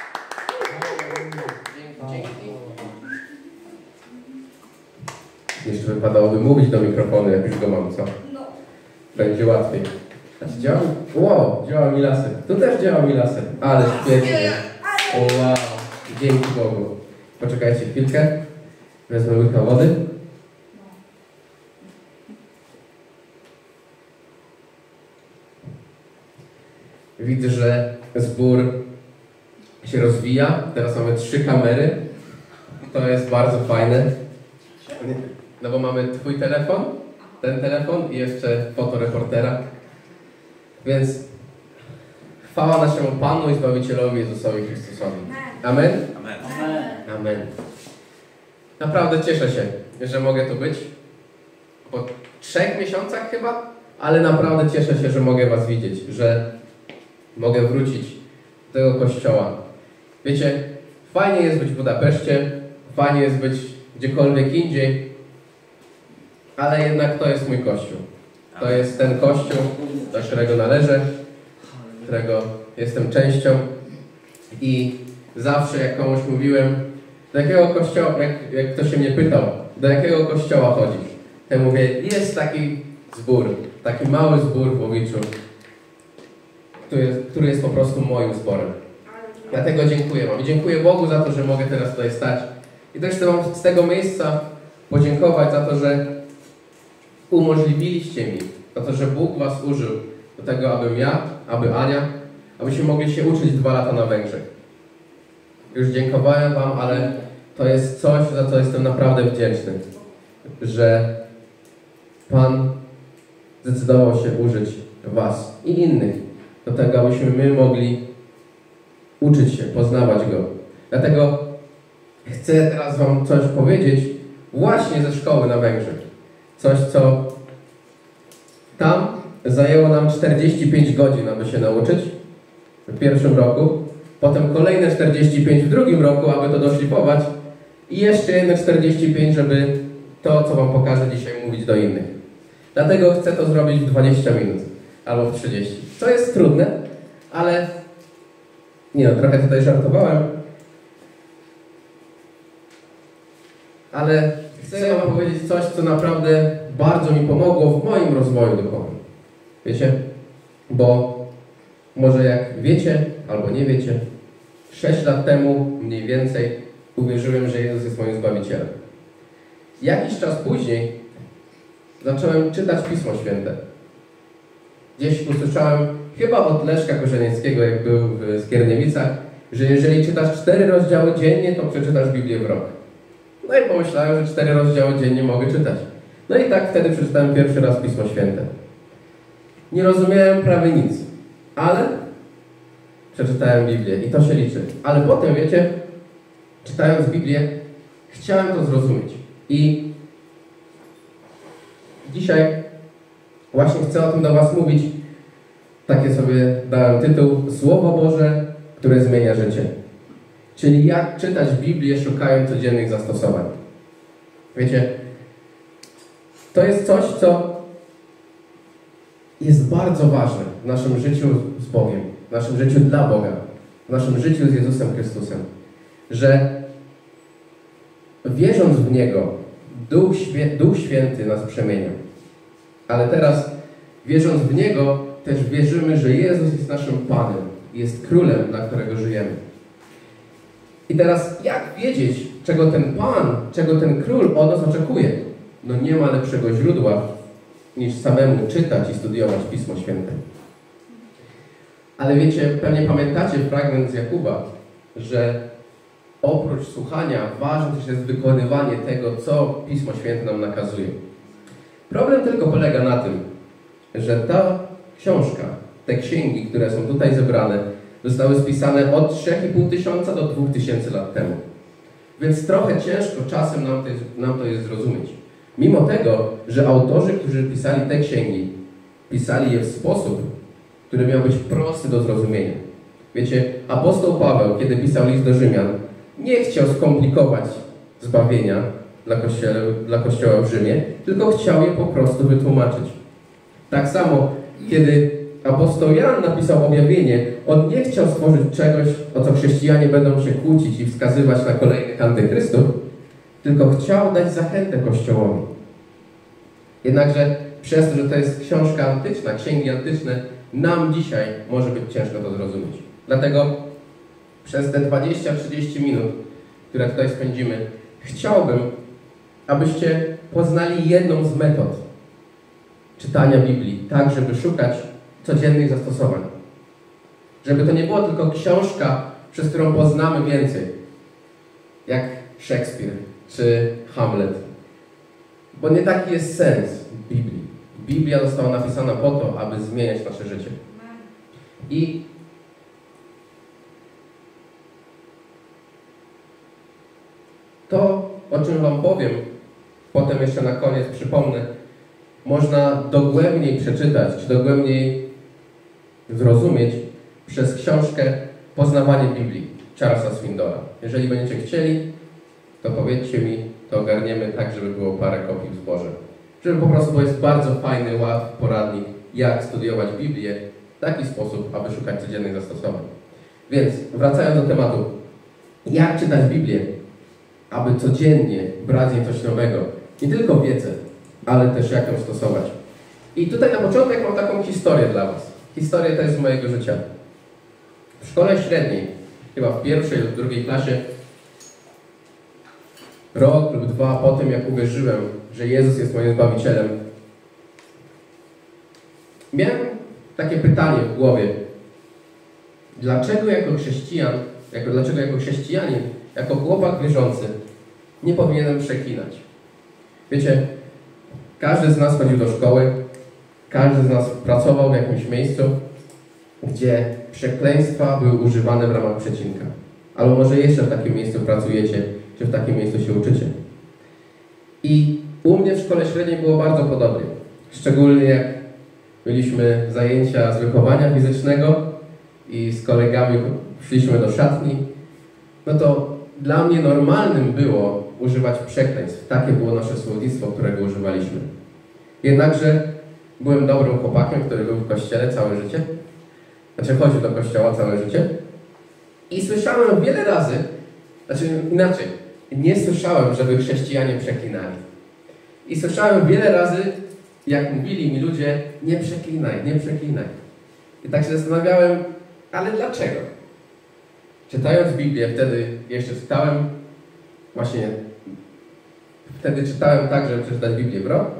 Jeszcze wypadałoby mówić do mikrofonu, jak już go mam, co? Będzie łatwiej. Znaczy działa? Wow, działa mi laser. Tu też działa mi laser. Ale świetnie. Wow, dzięki Bogu. Poczekajcie chwilkę. Wezmę łyka wody. Widzę, że zbór się rozwija. Teraz mamy trzy kamery. To jest bardzo fajne. No bo mamy twój telefon, ten telefon i jeszcze fotoreportera. Więc chwała naszemu Panu i Zbawicielowi Jezusowi Chrystusowi. Amen? Amen. Amen. Naprawdę cieszę się, że mogę tu być. Po trzech miesiącach chyba, ale naprawdę cieszę się, że mogę was widzieć, że mogę wrócić do tego kościoła. Wiecie, fajnie jest być w Budapeszcie, fajnie jest być gdziekolwiek indziej, ale jednak to jest mój kościół. To jest ten kościół, do którego należę, którego jestem częścią i zawsze jak komuś mówiłem, do jakiego kościoła, jak, jak ktoś się mnie pytał, do jakiego kościoła chodzisz, to ja mówię, jest taki zbór, taki mały zbór w Łowiczu, który, który jest po prostu moim zborem. Dlatego dziękuję wam i dziękuję Bogu za to, że mogę teraz tutaj stać. I też chcę wam z tego miejsca podziękować za to, że umożliwiliście mi, za to, że Bóg was użył do tego, abym ja, aby Ania, abyśmy mogli się uczyć dwa lata na Węgrzech. Już dziękowałem wam, ale to jest coś, za co jestem naprawdę wdzięczny, że Pan zdecydował się użyć was i innych do tego, abyśmy my mogli uczyć się, poznawać Go. Dlatego chcę teraz wam coś powiedzieć właśnie ze szkoły na Węgrzech. Coś, co tam zajęło nam czterdzieści pięć godzin, aby się nauczyć w pierwszym roku. Potem kolejne czterdzieści pięć w drugim roku, aby to doszlifować. I jeszcze jedne czterdzieści pięć, żeby to, co wam pokażę dzisiaj, mówić do innych. Dlatego chcę to zrobić w dwadzieścia minut albo w trzydzieści. Co jest trudne, ale nie no, trochę tutaj żartowałem. Ale chcę wam powiedzieć coś, co naprawdę bardzo mi pomogło w moim rozwoju duchowym. Wiecie? Bo może jak wiecie, albo nie wiecie, sześć lat temu mniej więcej uwierzyłem, że Jezus jest moim Zbawicielem. Jakiś czas później zacząłem czytać Pismo Święte. Gdzieś usłyszałem, chyba od Leszka Korzenieckiego, jak był w Skierniewicach, że jeżeli czytasz cztery rozdziały dziennie, to przeczytasz Biblię w rok. No i pomyślałem, że cztery rozdziały dziennie mogę czytać. No i tak wtedy przeczytałem pierwszy raz Pismo Święte. Nie rozumiałem prawie nic, ale przeczytałem Biblię i to się liczy. Ale potem, wiecie, czytając Biblię, chciałem to zrozumieć. I dzisiaj właśnie chcę o tym do was mówić. Takie sobie dałem tytuł Słowo Boże, które zmienia życie. Czyli jak czytać Biblię, szukając codziennych zastosowań. Wiecie, to jest coś, co jest bardzo ważne w naszym życiu z Bogiem, w naszym życiu dla Boga, w naszym życiu z Jezusem Chrystusem. Że wierząc w Niego, Duch, Świę Duch Święty nas przemienia. Ale teraz, wierząc w Niego, też wierzymy, że Jezus jest naszym Panem, jest Królem, dla którego żyjemy. I teraz, jak wiedzieć, czego ten Pan, czego ten Król od nas oczekuje? No nie ma lepszego źródła, niż samemu czytać i studiować Pismo Święte. Ale wiecie, pewnie pamiętacie fragment z Jakuba, że oprócz słuchania ważne też jest wykonywanie tego, co Pismo Święte nam nakazuje. Problem tylko polega na tym, że ta książka, te księgi, które są tutaj zebrane, zostały spisane od trzech i pół tysiąca do dwóch tysięcy lat temu. Więc trochę ciężko czasem nam to, jest, nam to jest zrozumieć. Mimo tego, że autorzy, którzy pisali te księgi, pisali je w sposób, który miał być prosty do zrozumienia. Wiecie, apostoł Paweł, kiedy pisał list do Rzymian, nie chciał skomplikować zbawienia, dla kościoła, dla kościoła w Rzymie, tylko chciał je po prostu wytłumaczyć. Tak samo, kiedy apostoł Jan napisał objawienie, on nie chciał stworzyć czegoś, o co chrześcijanie będą się kłócić i wskazywać na kolejnych antychrystów, tylko chciał dać zachętę Kościołowi. Jednakże przez to, że to jest książka antyczna, księgi antyczne, nam dzisiaj może być ciężko to zrozumieć. Dlatego przez te dwadzieścia trzydzieści minut, które tutaj spędzimy, chciałbym, abyście poznali jedną z metod czytania Biblii, tak żeby szukać codziennych zastosowań. Żeby to nie było tylko książka, przez którą poznamy więcej, jak Szekspir czy Hamlet. Bo nie taki jest sens Biblii. Biblia została napisana po to, aby zmieniać nasze życie. I to, o czym wam powiem, potem jeszcze na koniec przypomnę, można dogłębniej przeczytać, czy dogłębniej zrozumieć przez książkę Poznawanie Biblii Charlesa Swindola. Jeżeli będziecie chcieli, to powiedzcie mi, to ogarniemy tak, żeby było parę kopii w zborze. Żeby po prostu, bo jest bardzo fajny, łatwy poradnik, jak studiować Biblię w taki sposób, aby szukać codziennych zastosowań. Więc wracając do tematu, jak czytać Biblię, aby codziennie brać z niej coś nowego. Nie tylko wiedzę, ale też jak ją stosować. I tutaj na początek mam taką historię dla was. Historia to jest z mojego życia. W szkole średniej, chyba w pierwszej lub drugiej klasie, rok lub dwa po tym, jak uwierzyłem, że Jezus jest moim Zbawicielem, miałem takie pytanie w głowie. Dlaczego jako chrześcijan, jako, dlaczego jako chrześcijanin, jako chłopak wierzący, nie powinienem przeklinać? Wiecie, każdy z nas chodził do szkoły, każdy z nas pracował w jakimś miejscu, gdzie przekleństwa były używane w ramach przecinka. Albo może jeszcze w takim miejscu pracujecie, czy w takim miejscu się uczycie. I u mnie w szkole średniej było bardzo podobnie. Szczególnie jak mieliśmy zajęcia z wychowania fizycznego i z kolegami szliśmy do szatni, no to dla mnie normalnym było używać przekleństw. Takie było nasze słownictwo, którego używaliśmy. Jednakże byłem dobrym chłopakiem, który był w kościele całe życie. Znaczy chodził do kościoła całe życie. I słyszałem wiele razy, znaczy inaczej, nie słyszałem, żeby chrześcijanie przeklinali. I słyszałem wiele razy, jak mówili mi ludzie, nie przeklinaj, nie przeklinaj. I tak się zastanawiałem, ale dlaczego? Czytając Biblię, wtedy jeszcze czytałem, właśnie wtedy czytałem tak, żeby przeczytać Biblię w rok.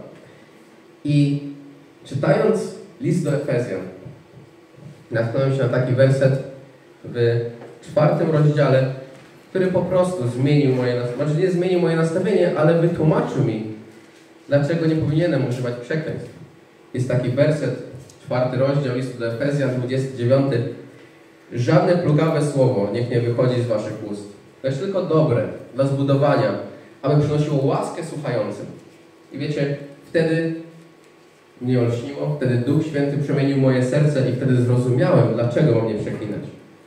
I czytając list do Efezjan, natknąłem się na taki werset w czwartym rozdziale, który po prostu zmienił moje nastawienie, znaczy nie zmienił moje nastawienie, ale wytłumaczył mi, dlaczego nie powinienem używać przekleństw. Jest taki werset, czwarty rozdział listu do Efezjan, dwudziesty dziewiąty. Żadne plugawe słowo niech nie wychodzi z waszych ust, lecz tylko dobre, dla zbudowania, aby przynosiło łaskę słuchającym. I wiecie, wtedy mnie olśniło, wtedy Duch Święty przemienił moje serce i wtedy zrozumiałem, dlaczego mam nie przeklinać.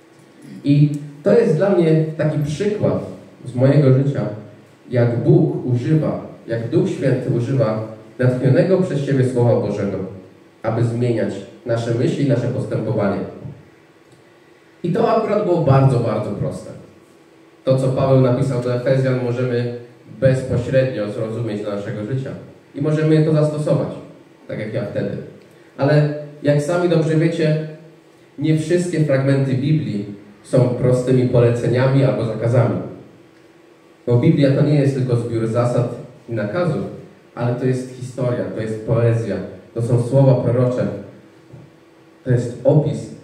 I to jest dla mnie taki przykład z mojego życia, jak Bóg używa, jak Duch Święty używa natchnionego przez siebie Słowa Bożego, aby zmieniać nasze myśli, nasze postępowanie. I to akurat było bardzo, bardzo proste. To, co Paweł napisał do Efezjan, możemy bezpośrednio zrozumieć dla naszego życia. I możemy to zastosować, tak jak ja wtedy. Ale jak sami dobrze wiecie, nie wszystkie fragmenty Biblii są prostymi poleceniami albo zakazami. Bo Biblia to nie jest tylko zbiór zasad i nakazów, ale to jest historia, to jest poezja, to są słowa prorocze, to jest opis.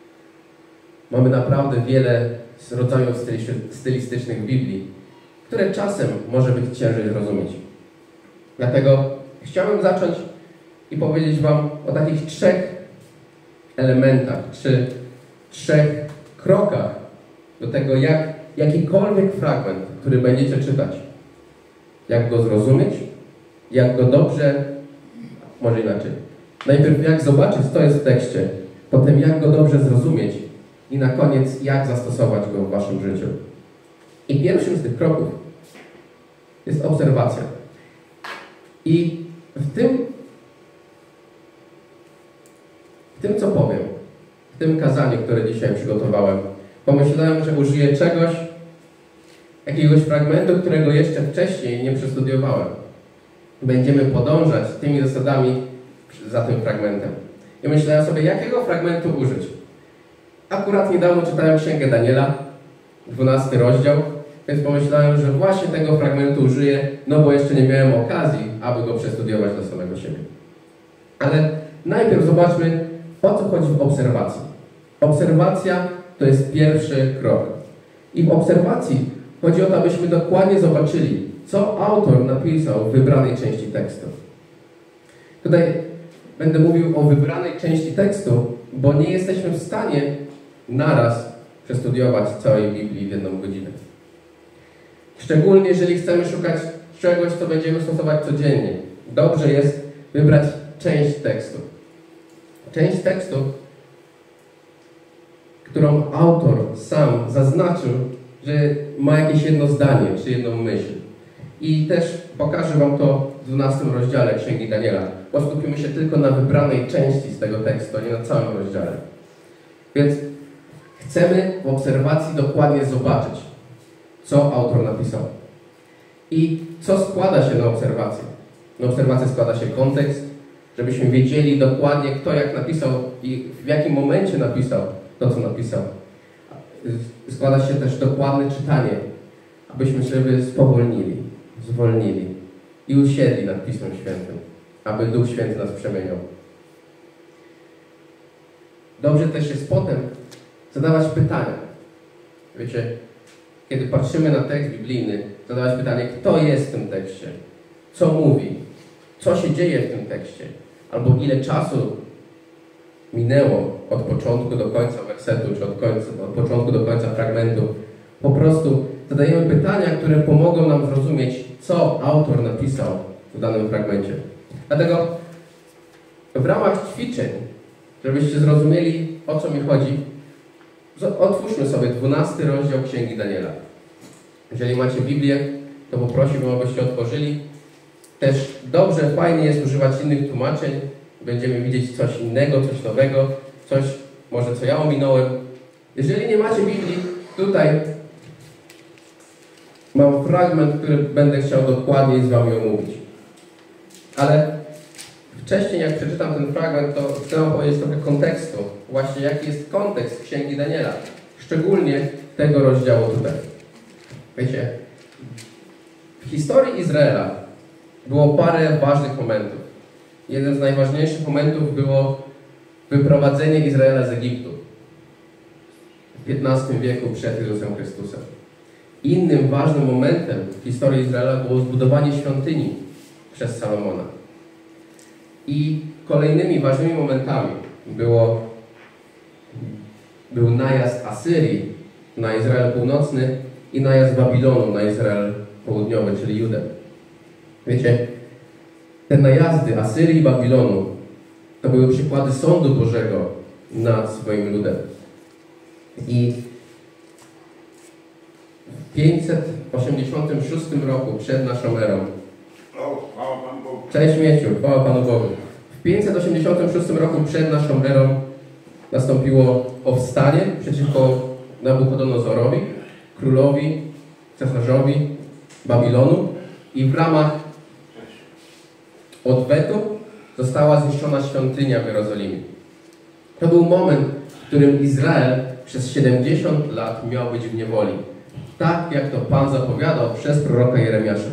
Mamy naprawdę wiele rodzajów stylistycznych w Biblii, które czasem może być ciężej zrozumieć. Dlatego chciałem zacząć i powiedzieć wam o takich trzech elementach, czy trzech krokach do tego, jak jakikolwiek fragment, który będziecie czytać, jak go zrozumieć, jak go dobrze, może inaczej. Najpierw jak zobaczyć, co jest w tekście, potem jak go dobrze zrozumieć i na koniec jak zastosować go w waszym życiu. I pierwszym z tych kroków jest obserwacja. I w tym, w tym, co powiem, w tym kazaniu, które dzisiaj przygotowałem, pomyślałem, że użyję czegoś, jakiegoś fragmentu, którego jeszcze wcześniej nie przestudiowałem. Będziemy podążać tymi zasadami za tym fragmentem. I myślałem sobie, jakiego fragmentu użyć. Akurat niedawno czytałem Księgę Daniela, dwunasty rozdział, więc pomyślałem, że właśnie tego fragmentu użyję, no bo jeszcze nie miałem okazji, aby go przestudiować do samego siebie. Ale najpierw zobaczmy, o co chodzi w obserwacji. Obserwacja to jest pierwszy krok. I w obserwacji chodzi o to, abyśmy dokładnie zobaczyli, co autor napisał w wybranej części tekstu. Tutaj będę mówił o wybranej części tekstu, bo nie jesteśmy w stanie naraz przestudiować całej Biblii w jedną godzinę. Szczególnie jeżeli chcemy szukać czegoś, co będziemy stosować codziennie. Dobrze jest wybrać część tekstu. Część tekstu, którą autor sam zaznaczył, że ma jakieś jedno zdanie, czy jedną myśl. I też pokażę Wam to w dwunastym rozdziale Księgi Daniela. Bo skupimy się tylko na wybranej części z tego tekstu, a nie na całym rozdziale. Więc chcemy w obserwacji dokładnie zobaczyć, co autor napisał. I co składa się na obserwację? Na obserwację składa się kontekst, żebyśmy wiedzieli dokładnie, kto jak napisał i w jakim momencie napisał to, co napisał. Składa się też dokładne czytanie, abyśmy sobie spowolnili, zwolnili i usiedli nad Pismem Świętym, aby Duch Święty nas przemieniał. Dobrze też jest potem zadawać pytania. Wiecie, kiedy patrzymy na tekst biblijny, zadawać pytanie, kto jest w tym tekście, co mówi, co się dzieje w tym tekście, albo ile czasu minęło od początku do końca wersetu, czy od, końca, od początku do końca fragmentu. Po prostu zadajemy pytania, które pomogą nam zrozumieć, co autor napisał w danym fragmencie. Dlatego w ramach ćwiczeń, żebyście zrozumieli, o co mi chodzi, otwórzmy sobie dwunasty rozdział Księgi Daniela. Jeżeli macie Biblię, to poprosiłbym, abyście otworzyli. Też dobrze, fajnie jest używać innych tłumaczeń. Będziemy widzieć coś innego, coś nowego, coś może co ja ominąłem. Jeżeli nie macie Biblii, tutaj mam fragment, który będę chciał dokładniej z Wami omówić. Ale wcześniej, jak przeczytam ten fragment, to chcę Wam powiedzieć trochę kontekstu. Właśnie jaki jest kontekst Księgi Daniela. Szczególnie tego rozdziału tutaj. Wiecie, w historii Izraela było parę ważnych momentów. Jeden z najważniejszych momentów było wyprowadzenie Izraela z Egiptu w piętnastym wieku przed Jezusem Chrystusem. Innym ważnym momentem w historii Izraela było zbudowanie świątyni przez Salomona. I kolejnymi ważnymi momentami było, był najazd Asyrii na Izrael północny i najazd Babilonu na Izrael południowy, czyli Judę. Wiecie, te najazdy Asyrii i Babilonu to były przykłady sądu Bożego nad swoim ludem. I w pięćset osiemdziesiątym szóstym roku przed naszą erą. Cześć Mieciu, chwała Panu Bogu. W pięćset osiemdziesiątym szóstym roku przed naszą erą nastąpiło powstanie przeciwko Nabuchodonozorowi, królowi, cesarzowi Babilonu i w ramach odwetu została zniszczona świątynia w Jerozolimie. To był moment, w którym Izrael przez siedemdziesiąt lat miał być w niewoli. Tak jak to Pan zapowiadał przez proroka Jeremiasza.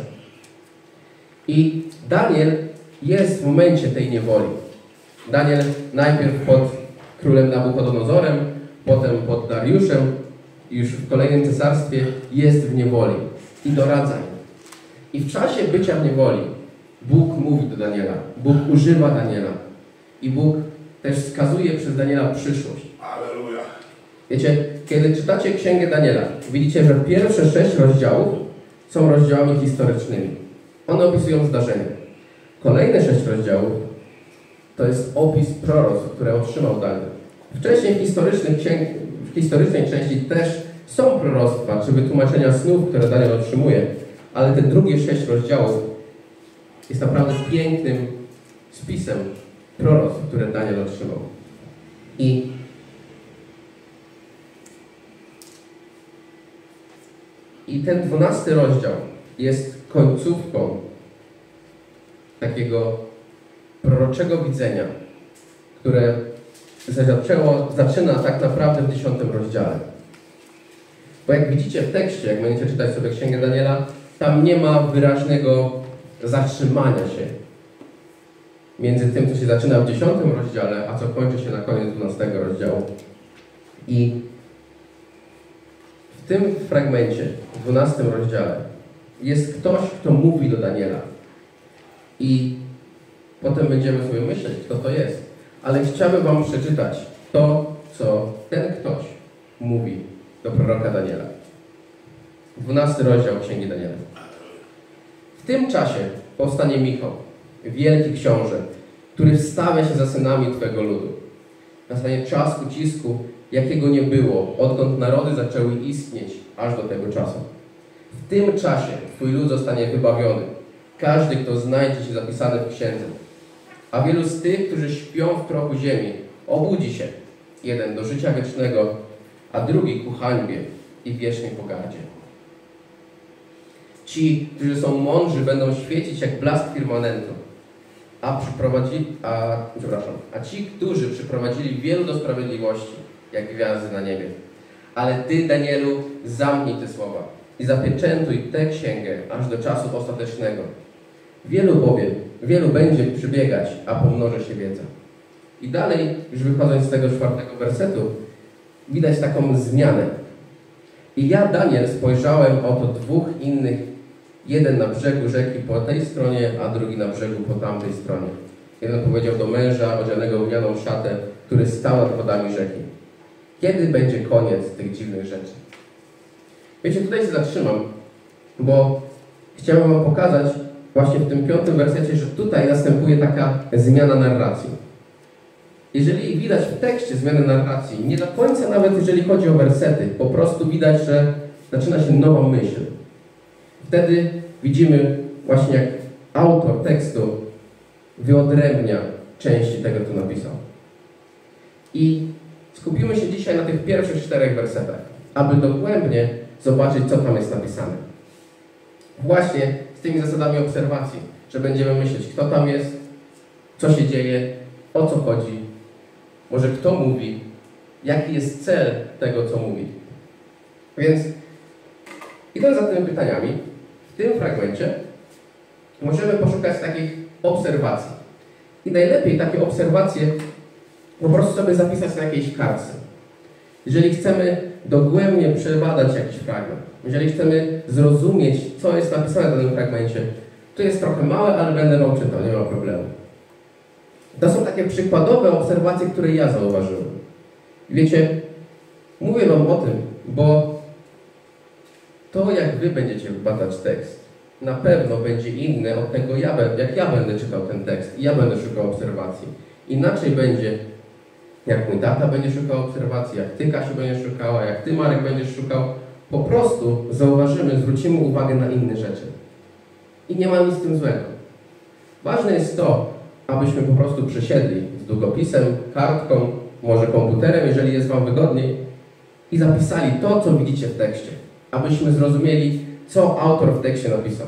I Daniel jest w momencie tej niewoli. Daniel najpierw pod królem Nabuchodonozorem, potem pod Dariuszem, już w kolejnym cesarstwie jest w niewoli i doradza im. I w czasie bycia w niewoli Bóg mówi do Daniela, Bóg używa Daniela i Bóg też wskazuje przez Daniela przyszłość. Alleluja. Wiecie, kiedy czytacie Księgę Daniela, widzicie, że pierwsze sześć rozdziałów są rozdziałami historycznymi. One opisują zdarzenia. Kolejne sześć rozdziałów to jest opis proroctw, które otrzymał Daniel. Wcześniej w, historycznych księg, w historycznej części też są proroctwa, czy wytłumaczenia snów, które Daniel otrzymuje, ale te drugie sześć rozdziałów jest naprawdę pięknym spisem proroctw, które Daniel otrzymał. I I ten dwunasty rozdział jest końcówką takiego proroczego widzenia, które zaczęło, zaczyna tak naprawdę w dziesiątym rozdziale. Bo jak widzicie w tekście, jak będziecie czytać sobie Księgę Daniela, tam nie ma wyraźnego zatrzymania się między tym, co się zaczyna w dziesiątym rozdziale, a co kończy się na koniec dwunastego rozdziału. I w tym fragmencie, w dwunastym rozdziale, jest ktoś, kto mówi do Daniela. I potem będziemy sobie myśleć, kto to jest. Ale chciałbym wam przeczytać to, co ten ktoś mówi do proroka Daniela. dwunasty rozdział Księgi Daniela. W tym czasie powstanie Michał, wielki książę, który wstawia się za synami Twego ludu. Nastanie czas ucisku, jakiego nie było, odkąd narody zaczęły istnieć, aż do tego czasu. W tym czasie Twój lud zostanie wybawiony, każdy, kto znajdzie się zapisany w księdze. A wielu z tych, którzy śpią w prochu ziemi, obudzi się, jeden do życia wiecznego, a drugi ku hańbie i wiecznej pogardzie. Ci, którzy są mądrzy, będą świecić jak blask firmamentu, a przyprowadzili, a, przepraszam, a ci, którzy przyprowadzili wielu do sprawiedliwości, jak gwiazdy na niebie. Ale Ty, Danielu, zamknij te słowa i zapieczętuj tę księgę aż do czasu ostatecznego. Wielu bowiem, wielu będzie przybiegać, a pomnoży się wiedza. I dalej, już wychodząc z tego czwartego wersetu, widać taką zmianę. I ja, Daniel, spojrzałem oto dwóch innych, jeden na brzegu rzeki po tej stronie, a drugi na brzegu po tamtej stronie. Jeden powiedział do męża odzianego w lnianą szatę, który stał nad wodami rzeki: kiedy będzie koniec tych dziwnych rzeczy? Wiecie, tutaj się zatrzymam, bo chciałem wam pokazać właśnie w tym piątym wersecie, że tutaj następuje taka zmiana narracji. Jeżeli widać w tekście zmianę narracji, nie do końca nawet jeżeli chodzi o wersety, po prostu widać, że zaczyna się nowa myśl. Wtedy widzimy właśnie, jak autor tekstu wyodrębnia części tego, co napisał. I skupimy się dzisiaj na tych pierwszych czterech wersetach, aby dogłębnie zobaczyć, co tam jest napisane. Właśnie z tymi zasadami obserwacji, że będziemy myśleć, kto tam jest, co się dzieje, o co chodzi, może kto mówi, jaki jest cel tego, co mówi. Więc idąc za tymi pytaniami, w tym fragmencie możemy poszukać takich obserwacji. I najlepiej takie obserwacje po prostu sobie zapisać na jakiejś kartce. Jeżeli chcemy dogłębnie przebadać jakiś fragment, jeżeli chcemy zrozumieć, co jest napisane w danym fragmencie, to jest trochę małe, ale będę wam czytał, nie ma problemu. To są takie przykładowe obserwacje, które ja zauważyłem. Wiecie, mówię wam o tym, bo to, jak wy będziecie badać tekst, na pewno będzie inne od tego, jak ja będę czytał ten tekst i ja będę szukał obserwacji. Inaczej będzie, jak mój tata będzie szukał obserwacji, jak ty, Kasiu, będziesz szukała, jak ty, Marek, będziesz szukał. Po prostu zauważymy, zwrócimy uwagę na inne rzeczy. I nie ma nic z tym złego. Ważne jest to, abyśmy po prostu przesiedli z długopisem, kartką, może komputerem, jeżeli jest wam wygodniej, i zapisali to, co widzicie w tekście. Abyśmy zrozumieli, co autor w tekście napisał.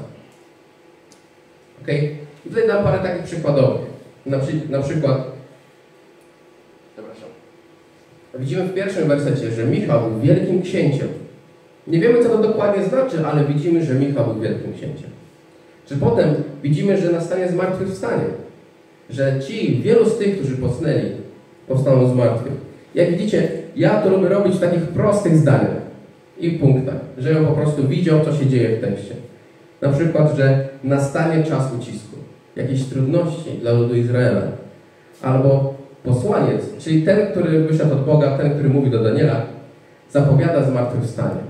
Ok? I tutaj dam parę takich przykładowych. Na, przy, na przykład, przepraszam. Widzimy w pierwszym wersecie, że Michał był wielkim księciem. Nie wiemy, co to dokładnie znaczy, ale widzimy, że Michał był wielkim księciem. Czy potem widzimy, że nastanie zmartwychwstanie. Że ci, wielu z tych, którzy posnęli, powstaną z martwych. Jak widzicie, ja to lubię robić w takich prostych zdaniach i punktach, żebym po prostu widział, co się dzieje w tekście. Na przykład, że nastanie czas ucisku, jakieś trudności dla ludu Izraela. Albo posłaniec, czyli ten, który wyszedł od Boga, ten, który mówi do Daniela, zapowiada zmartwychwstanie.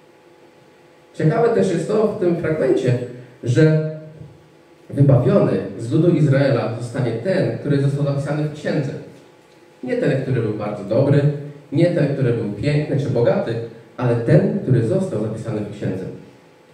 Ciekawe też jest to w tym fragmencie, że wybawiony z ludu Izraela zostanie ten, który został zapisany w księdze. Nie ten, który był bardzo dobry, nie ten, który był piękny czy bogaty, ale ten, który został zapisany w księdze.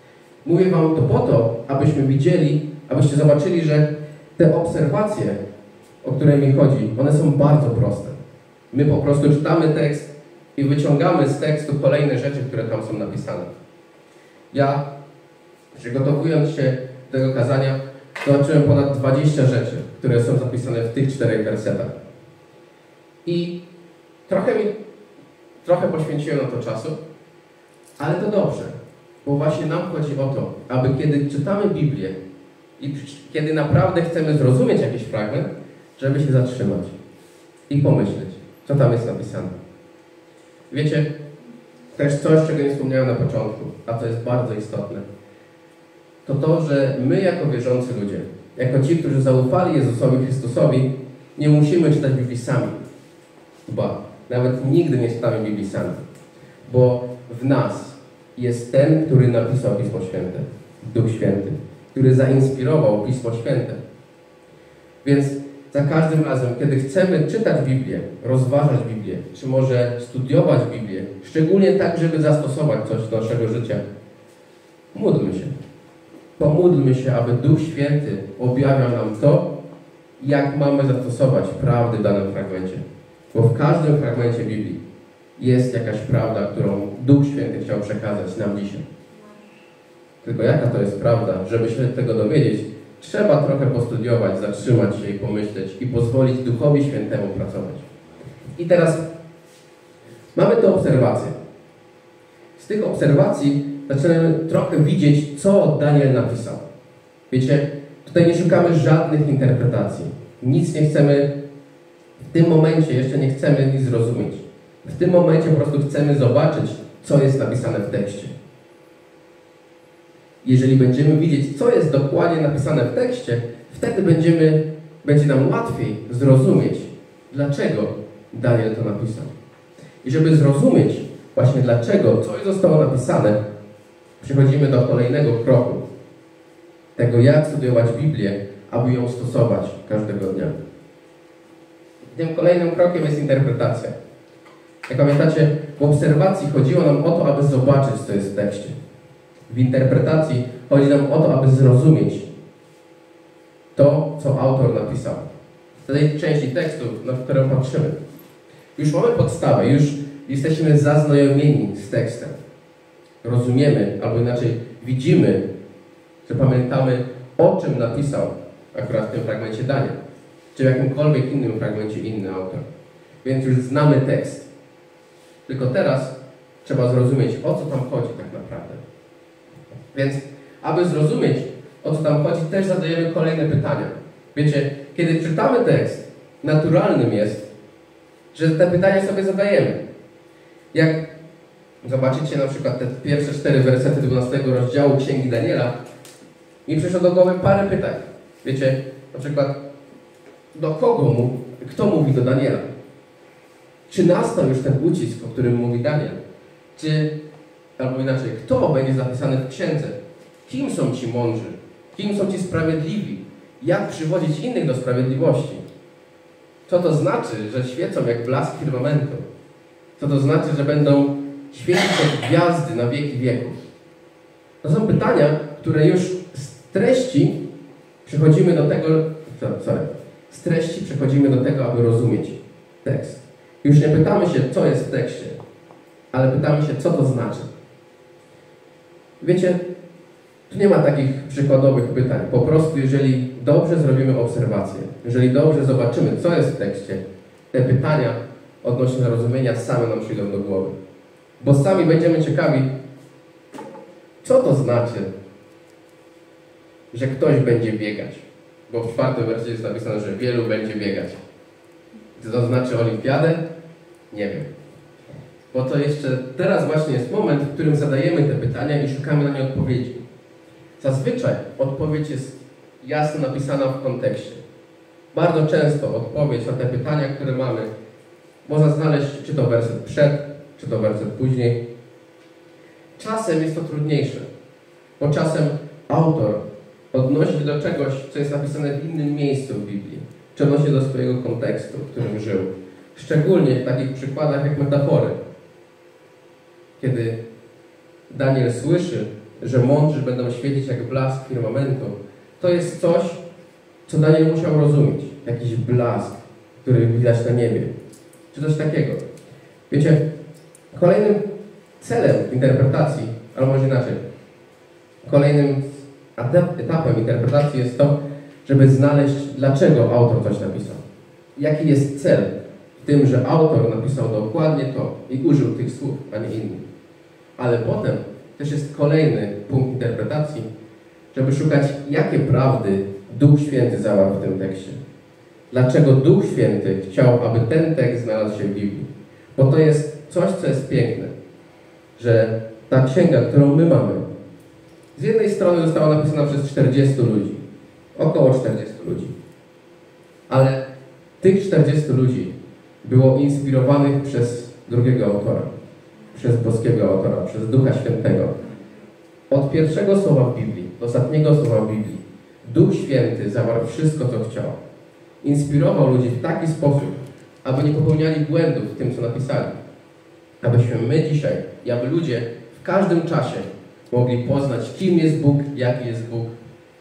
Mówię wam to po to, abyśmy widzieli, abyście zobaczyli, że te obserwacje, o które mi chodzi, one są bardzo proste. My po prostu czytamy tekst i wyciągamy z tekstu kolejne rzeczy, które tam są napisane. Ja, przygotowując się do tego kazania, zobaczyłem ponad dwadzieścia rzeczy, które są zapisane w tych czterech wersetach. I trochę mi, trochę poświęciłem na to czasu, ale to dobrze, bo właśnie nam chodzi o to, aby kiedy czytamy Biblię i kiedy naprawdę chcemy zrozumieć jakiś fragment, żeby się zatrzymać i pomyśleć, co tam jest napisane. Wiecie, też coś, czego nie wspomniałem na początku, a to jest bardzo istotne, to to, że my jako wierzący ludzie, jako ci, którzy zaufali Jezusowi Chrystusowi, nie musimy czytać Biblii sami. Ba, nawet nigdy nie czytamy Biblii sami, bo w nas jest ten, który napisał Pismo Święte, Duch Święty, który zainspirował Pismo Święte. Więc za każdym razem, kiedy chcemy czytać Biblię, rozważać Biblię, czy może studiować Biblię, szczególnie tak, żeby zastosować coś do naszego życia, módlmy się. Pomódlmy się, aby Duch Święty objawiał nam to, jak mamy zastosować prawdy w danym fragmencie. Bo w każdym fragmencie Biblii jest jakaś prawda, którą Duch Święty chciał przekazać nam dzisiaj. Tylko jaka to jest prawda, żeby się tego dowiedzieć, trzeba trochę postudiować, zatrzymać się i pomyśleć i pozwolić Duchowi Świętemu pracować. I teraz mamy te obserwacje. Z tych obserwacji zaczynamy trochę widzieć, co Daniel napisał. Wiecie, tutaj nie szukamy żadnych interpretacji. Nic nie chcemy, w tym momencie jeszcze nie chcemy nic zrozumieć. W tym momencie po prostu chcemy zobaczyć, co jest napisane w tekście. Jeżeli będziemy widzieć, co jest dokładnie napisane w tekście, wtedy będziemy, będzie nam łatwiej zrozumieć, dlaczego Daniel to napisał. I żeby zrozumieć właśnie dlaczego coś zostało napisane, przechodzimy do kolejnego kroku. Tego, jak studiować Biblię, aby ją stosować każdego dnia. Tym kolejnym krokiem jest interpretacja. Jak pamiętacie, w obserwacji chodziło nam o to, aby zobaczyć, co jest w tekście. W interpretacji chodzi nam o to, aby zrozumieć to, co autor napisał. W tej części tekstu, na którą patrzymy. Już mamy podstawę, już jesteśmy zaznajomieni z tekstem. Rozumiemy, albo inaczej widzimy, że pamiętamy, o czym napisał akurat w tym fragmencie Daniel, czy w jakimkolwiek innym fragmencie inny autor. Więc już znamy tekst. Tylko teraz trzeba zrozumieć, o co tam chodzi tak naprawdę. Więc, aby zrozumieć, o co tam chodzi, też zadajemy kolejne pytania. Wiecie, kiedy czytamy tekst, naturalnym jest, że te pytania sobie zadajemy. Jak zobaczycie na przykład te pierwsze cztery wersety dwunastego rozdziału Księgi Daniela, mi przyszło do głowy parę pytań. Wiecie, na przykład, do kogo mu, kto mówi do Daniela? Czy nastał już ten ucisk, o którym mówi Daniel? Czy, albo inaczej, kto będzie zapisany w księdze? Kim są ci mądrzy? Kim są ci sprawiedliwi? Jak przywodzić innych do sprawiedliwości? Co to znaczy, że świecą jak blask firmamentu? Co to znaczy, że będą świecić jak gwiazdy na wieki wieków? To są pytania, które już z treści przechodzimy do tego, sorry, z treści przechodzimy do tego, aby rozumieć tekst. Już nie pytamy się, co jest w tekście, ale pytamy się, co to znaczy. Wiecie, tu nie ma takich przykładowych pytań. Po prostu, jeżeli dobrze zrobimy obserwację, jeżeli dobrze zobaczymy, co jest w tekście, te pytania odnośnie rozumienia same nam przyjdą do głowy. Bo sami będziemy ciekawi, co to znaczy, że ktoś będzie biegać. Bo w czwartym wersji jest napisane, że wielu będzie biegać. Czy to znaczy olimpiadę? Nie wiem. Bo to jeszcze teraz właśnie jest moment, w którym zadajemy te pytania i szukamy na nie odpowiedzi. Zazwyczaj odpowiedź jest jasno napisana w kontekście. Bardzo często odpowiedź na te pytania, które mamy, można znaleźć czy to werset przed, czy to werset później. Czasem jest to trudniejsze, bo czasem autor odnosi się do czegoś, co jest napisane w innym miejscu w Biblii, czy odnosi się do swojego kontekstu, w którym żył. Szczególnie w takich przykładach jak metafory. Kiedy Daniel słyszy że mądrzy będą świecić jak blask firmamentu, to jest coś, co Daniel musiał rozumieć. Jakiś blask, który widać na niebie. Czy coś takiego. Wiecie, kolejnym celem interpretacji, albo może inaczej, kolejnym etapem interpretacji jest to, żeby znaleźć, dlaczego autor coś napisał. Jaki jest cel w tym, że autor napisał dokładnie to i użył tych słów, a nie innych. Ale potem też jest kolejny punkt interpretacji, żeby szukać, jakie prawdy Duch Święty zawarł w tym tekście. Dlaczego Duch Święty chciał, aby ten tekst znalazł się w Biblii. Bo to jest coś, co jest piękne, że ta księga, którą my mamy, z jednej strony została napisana przez czterdziestu ludzi, około czterdziestu ludzi, ale tych czterdziestu ludzi było inspirowanych przez drugiego autora, przez boskiego autora, przez Ducha Świętego. Od pierwszego słowa w Biblii do ostatniego słowa w Biblii Duch Święty zawarł wszystko, co chciał. Inspirował ludzi w taki sposób, aby nie popełniali błędów w tym, co napisali. Abyśmy my dzisiaj i aby ludzie w każdym czasie mogli poznać, kim jest Bóg, jaki jest Bóg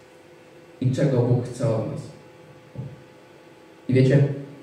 i czego Bóg chce od nas. I wiecie,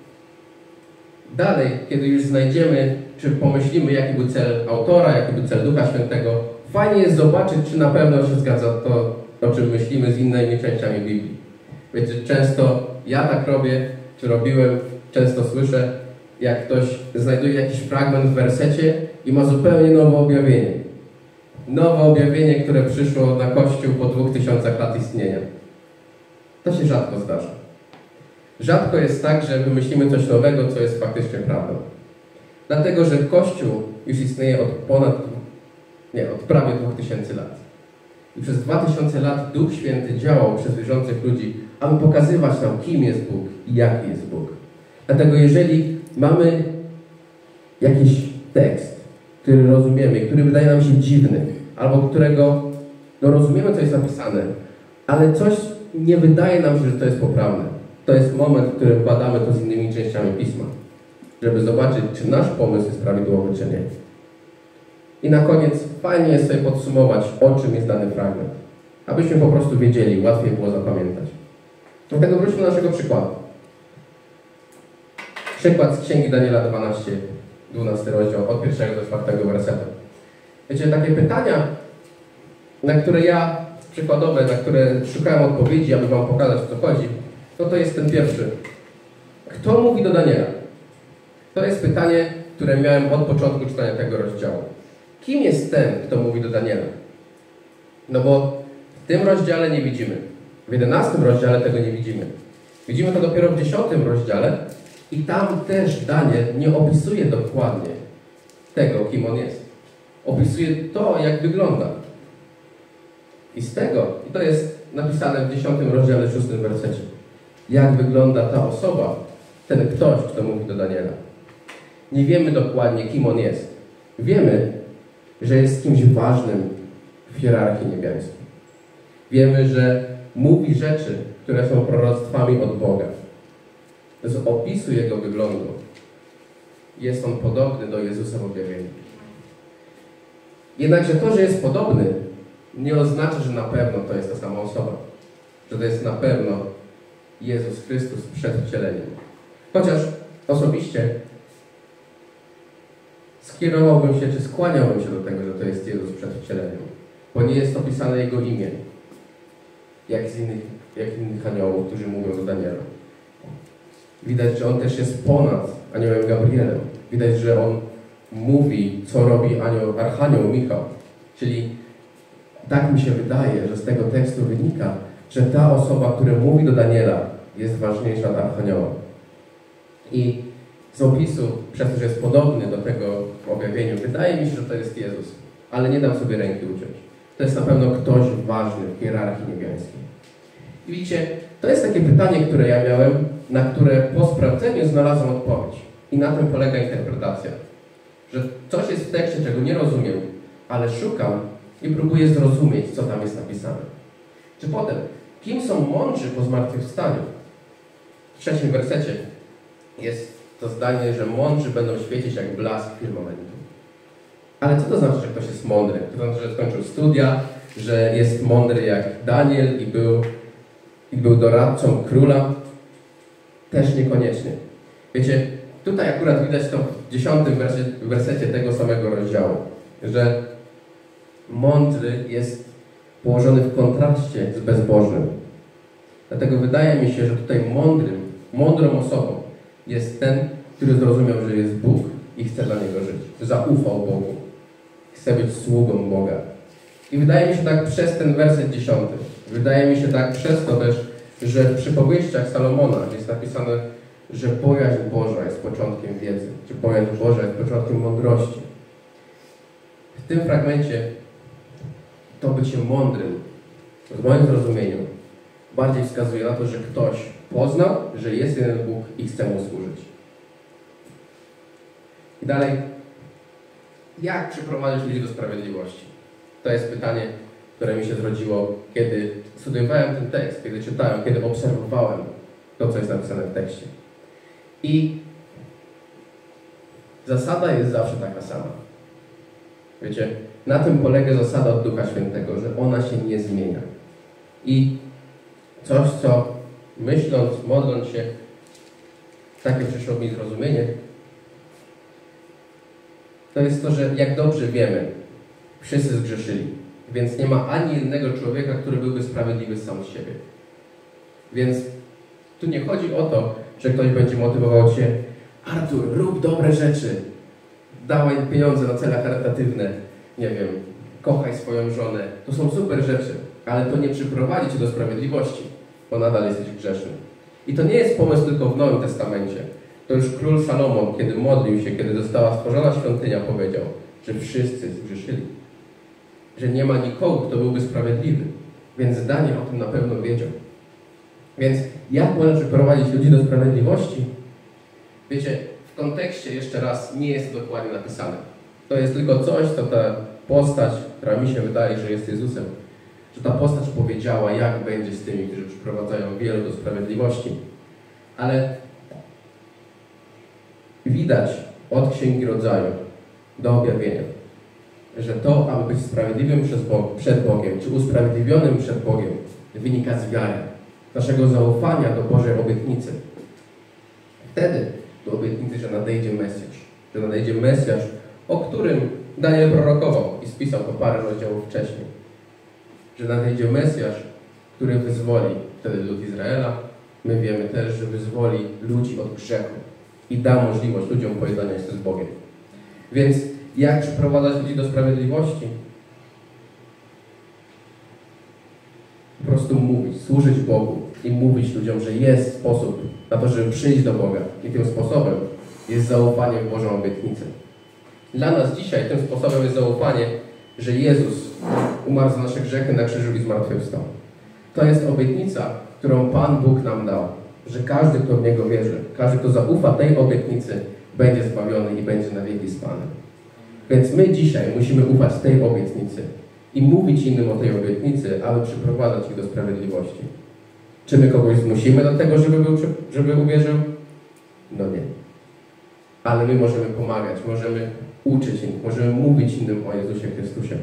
dalej, kiedy już znajdziemy, czy pomyślimy, jaki był cel autora, jaki był cel Ducha Świętego, fajnie jest zobaczyć, czy na pewno się zgadza to, o czym myślimy z innymi częściami Biblii. Wiecie, często ja tak robię, czy robiłem, często słyszę, jak ktoś znajduje jakiś fragment w wersecie i ma zupełnie nowe objawienie. Nowe objawienie, które przyszło na Kościół po dwóch tysiącach lat istnienia. To się rzadko zdarza. Rzadko jest tak, że wymyślimy coś nowego, co jest faktycznie prawdą. Dlatego, że Kościół już istnieje od ponad, nie, od prawie dwóch tysięcy lat. I przez dwa tysiące lat Duch Święty działał przez wierzących ludzi, aby pokazywać nam, kim jest Bóg i jaki jest Bóg. Dlatego jeżeli mamy jakiś tekst, który rozumiemy, który wydaje nam się dziwny, albo którego no, rozumiemy, co jest napisane, ale coś nie wydaje nam się, że to jest poprawne, to jest moment, w którym badamy to z innymi częściami Pisma, żeby zobaczyć, czy nasz pomysł jest prawidłowy, czy nie. I na koniec fajnie jest sobie podsumować, o czym jest dany fragment, abyśmy po prostu wiedzieli, łatwiej było zapamiętać. Dlatego wróćmy do naszego przykładu. Przykład z Księgi Daniela dwanaście, dwunasty rozdział, od pierwszego do czwartego wersetu. Wiecie, takie pytania, na które ja, przykładowe, na które szukałem odpowiedzi, aby wam pokazać, o co chodzi, to to jest ten pierwszy. Kto mówi do Daniela? To jest pytanie, które miałem od początku czytania tego rozdziału. Kim jest ten, kto mówi do Daniela? No bo w tym rozdziale nie widzimy. W jedenastym rozdziale tego nie widzimy. Widzimy to dopiero w dziesiątym rozdziale i tam też Daniel nie opisuje dokładnie tego, kim on jest. Opisuje to, jak wygląda. I z tego, i to jest napisane w dziesiątym rozdziale, szóstym wersecie, jak wygląda ta osoba, ten ktoś, kto mówi do Daniela. Nie wiemy dokładnie, kim on jest. Wiemy, że jest kimś ważnym w hierarchii niebiańskiej. Wiemy, że mówi rzeczy, które są proroctwami od Boga. Z opisu jego wyglądu jest on podobny do Jezusa w objawieniu. Jednakże to, że jest podobny, nie oznacza, że na pewno to jest ta sama osoba. Że to jest na pewno Jezus Chrystus przed wcieleniem. Chociaż osobiście skierowałbym się, czy skłaniałbym się do tego, że to jest Jezus przed wcieleniem. Bo nie jest opisane Jego imię, jak z innych, jak innych aniołów, którzy mówią do Daniela. Widać, że On też jest ponad aniołem Gabrielem. Widać, że On mówi, co robi anioł, archanioł Michał. Czyli tak mi się wydaje, że z tego tekstu wynika, że ta osoba, która mówi do Daniela, jest ważniejsza od archanioła. I z opisu, przez to, że jest podobny do tego w objawieniu, wydaje mi się, że to jest Jezus. Ale nie dam sobie ręki uciąć. To jest na pewno ktoś ważny w hierarchii niebiańskiej. I widzicie, to jest takie pytanie, które ja miałem, na które po sprawdzeniu znalazłem odpowiedź. I na tym polega interpretacja. Że coś jest w tekście, czego nie rozumiem, ale szukam i próbuję zrozumieć, co tam jest napisane. Czy potem, kim są mądrzy po zmartwychwstaniu? W trzecim wersecie jest to zdanie, że mądrzy będą świecić jak blask firmamentu. Ale co to znaczy, że ktoś jest mądry? To znaczy, że skończył studia, że jest mądry jak Daniel i był, i był doradcą króla. Też niekoniecznie. Wiecie, tutaj akurat widać to w dziesiątym wersecie, wersecie tego samego rozdziału, że mądry jest położony w kontraście z bezbożnym. Dlatego wydaje mi się, że tutaj mądrym, mądrą osobą jest ten, który zrozumiał, że jest Bóg i chce dla Niego żyć. Zaufał Bogu. Chce być sługą Boga. I wydaje mi się tak przez ten werset dziesiąty. Wydaje mi się tak przez to też, że w przypowieściach Salomona jest napisane, że bojaźń Boża jest początkiem wiedzy. Czy bojaźń Boża jest początkiem mądrości. W tym fragmencie to bycie mądrym, w moim zrozumieniu, bardziej wskazuje na to, że ktoś poznał, że jest jeden Bóg i chce Mu służyć. I dalej, jak przyprowadzić ludzi do sprawiedliwości? To jest pytanie, które mi się zrodziło, kiedy studiowałem ten tekst, kiedy czytałem, kiedy obserwowałem to, co jest napisane w tekście. I zasada jest zawsze taka sama. Wiecie, na tym polega zasada od Ducha Świętego, że ona się nie zmienia. I coś, co myśląc, modląc się, takie przyszło mi zrozumienie, to jest to, że jak dobrze wiemy, wszyscy zgrzeszyli, więc nie ma ani jednego człowieka, który byłby sprawiedliwy sam z siebie. Więc tu nie chodzi o to, że ktoś będzie motywował Cię: Artur, rób dobre rzeczy, dawaj pieniądze na cele charytatywne, nie wiem, kochaj swoją żonę. To są super rzeczy, ale to nie przyprowadzi Cię do sprawiedliwości, bo nadal jesteś grzeszny. I to nie jest pomysł tylko w Nowym Testamencie. To już król Salomon, kiedy modlił się, kiedy została stworzona świątynia, powiedział, że wszyscy zgrzeszyli. Że nie ma nikogo, kto byłby sprawiedliwy. Więc Daniel o tym na pewno wiedział. Więc jak można przyprowadzić ludzi do sprawiedliwości? Wiecie, w kontekście jeszcze raz nie jest to dokładnie napisane. To jest tylko coś, co ta postać, która mi się wydaje, że jest Jezusem, że ta postać powiedziała, jak będzie z tymi, którzy przyprowadzają wielu do sprawiedliwości. Ale widać od Księgi Rodzaju do Objawienia, że to, aby być sprawiedliwym przez Bog, przed Bogiem, czy usprawiedliwionym przed Bogiem, wynika z wiary, naszego zaufania do Bożej obietnicy. Wtedy do obietnicy, że nadejdzie Mesjasz, że nadejdzie Mesjasz, o którym Daniel prorokował i spisał to parę rozdziałów wcześniej. Że nadejdzie Mesjasz, który wyzwoli wtedy lud Izraela. My wiemy też, że wyzwoli ludzi od grzechu i da możliwość ludziom pojednania się z Bogiem. Więc jak przyprowadzać ludzi do sprawiedliwości? Po prostu mówić, służyć Bogu i mówić ludziom, że jest sposób na to, żeby przyjść do Boga. I tym sposobem jest zaufanie w Bożą obietnicę. Dla nas dzisiaj tym sposobem jest zaufanie, że Jezus umarł za nasze grzechy na krzyżu i zmartwychwstał. To jest obietnica, którą Pan Bóg nam dał. Że każdy, kto w Niego wierzy, każdy, kto zaufa tej obietnicy, będzie zbawiony i będzie na wieki z Panem. Więc my dzisiaj musimy ufać tej obietnicy i mówić innym o tej obietnicy, aby przyprowadzać ich do sprawiedliwości. Czy my kogoś zmusimy do tego, żeby, był, żeby uwierzył? No nie. Ale my możemy pomagać, możemy uczyć innych, możemy mówić innym o Jezusie Chrystusie.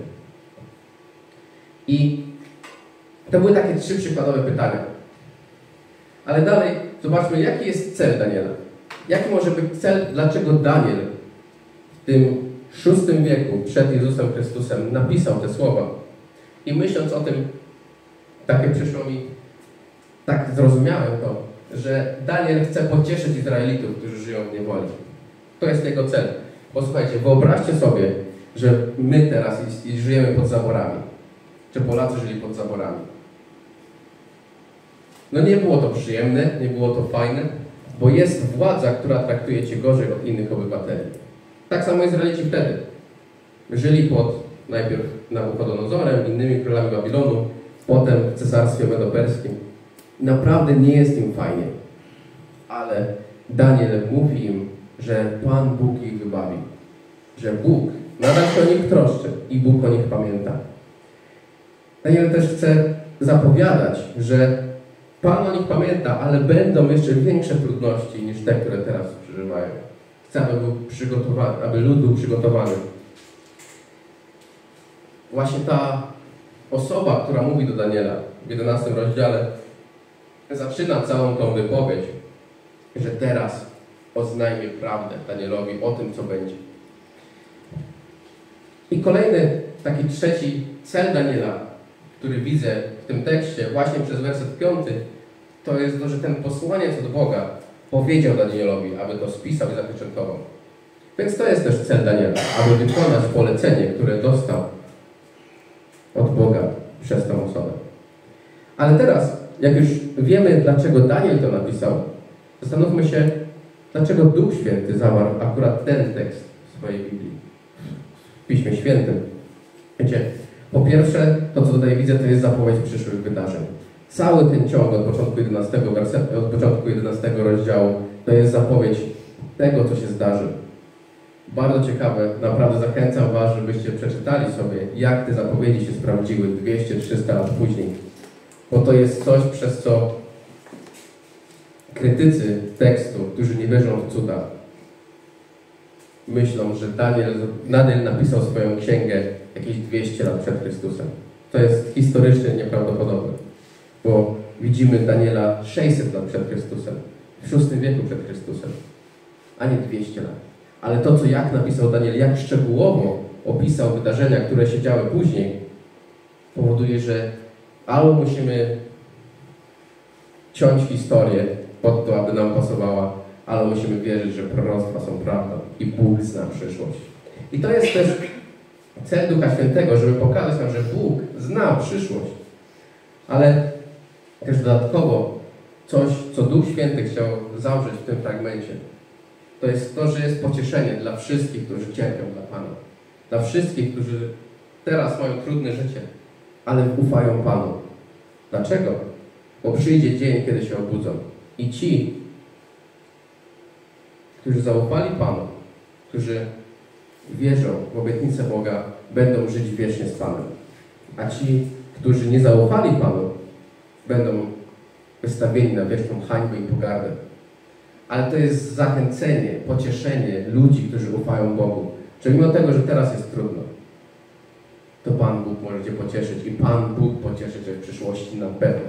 I to były takie trzy przykładowe pytania. Ale dalej zobaczmy, jaki jest cel Daniela. Jaki może być cel, dlaczego Daniel w tym szóstym wieku przed Jezusem Chrystusem napisał te słowa. I myśląc o tym, takie przyszło mi, tak zrozumiałem to, że Daniel chce pocieszyć Izraelitów, którzy żyją w niewoli. To jest jego cel. Posłuchajcie, wyobraźcie sobie, że my teraz żyjemy pod zaborami. Czy Polacy żyli pod zaborami. No nie było to przyjemne, nie było to fajne, bo jest władza, która traktuje Cię gorzej od innych obywateli. Tak samo Izraelici wtedy. Żyli pod najpierw Nabuchodonozorem, innymi królami Babilonu, potem w cesarstwie medoperskim. Naprawdę nie jest im fajnie. Ale Daniel mówi im, że Pan Bóg ich wybawi. Że Bóg nadal się o nich troszczy i Bóg o nich pamięta. Daniel też chce zapowiadać, że Pan o nich pamięta, ale będą jeszcze większe trudności niż te, które teraz przeżywają. Chce, aby był przygotowany, aby lud był przygotowany. Właśnie ta osoba, która mówi do Daniela w jedenastym rozdziale, zaczyna całą tą wypowiedź, że teraz oznajmie prawdę Danielowi o tym, co będzie. I kolejny, taki trzeci cel Daniela, który widzę w tym tekście, właśnie przez werset piąty, to jest to, że ten posłaniec od Boga powiedział Danielowi, aby to spisał i zapieczętował. Więc to jest też cel Daniela, aby wykonać polecenie, które dostał od Boga przez tę osobę. Ale teraz, jak już wiemy, dlaczego Daniel to napisał, zastanówmy się, dlaczego Duch Święty zawarł akurat ten tekst w swojej Biblii, w Piśmie Świętym. Wiecie, po pierwsze, to co tutaj widzę, to jest zapowiedź przyszłych wydarzeń. Cały ten ciąg od początku jedenastego wersetu, od początku jedenastego rozdziału, to jest zapowiedź tego, co się zdarzy. Bardzo ciekawe, naprawdę zachęcam Was, żebyście przeczytali sobie, jak te zapowiedzi się sprawdziły dwieście trzysta lat później. Bo to jest coś, przez co krytycy tekstu, którzy nie wierzą w cuda, myślą, że Daniel, Daniel napisał swoją księgę jakieś dwieście lat przed Chrystusem. To jest historycznie nieprawdopodobne, bo widzimy Daniela sześćset lat przed Chrystusem, w szóstym wieku przed Chrystusem, a nie dwieście lat. Ale to, co jak napisał Daniel, jak szczegółowo opisał wydarzenia, które się działy później, powoduje, że albo musimy ciąć historię pod to, aby nam pasowała, albo musimy wierzyć, że proroctwa są prawdą i Bóg zna przyszłość. I to jest też cel Ducha Świętego, żeby pokazać nam, że Bóg zna przyszłość. Ale też dodatkowo coś, co Duch Święty chciał zawrzeć w tym fragmencie, to jest to, że jest pocieszenie dla wszystkich, którzy cierpią dla Pana. Dla wszystkich, którzy teraz mają trudne życie, ale ufają Panu. Dlaczego? Bo przyjdzie dzień, kiedy się obudzą. I ci, którzy zaufali Panu, którzy wierzą w obietnicę Boga, będą żyć wiecznie z Panem. A ci, którzy nie zaufali Panu, będą wystawieni na wieczną hańbę i pogardę. Ale to jest zachęcenie, pocieszenie ludzi, którzy ufają Bogu. Że mimo tego, że teraz jest trudno, to Pan Bóg może Cię pocieszyć i Pan Bóg pocieszy Cię w przyszłości na pewno.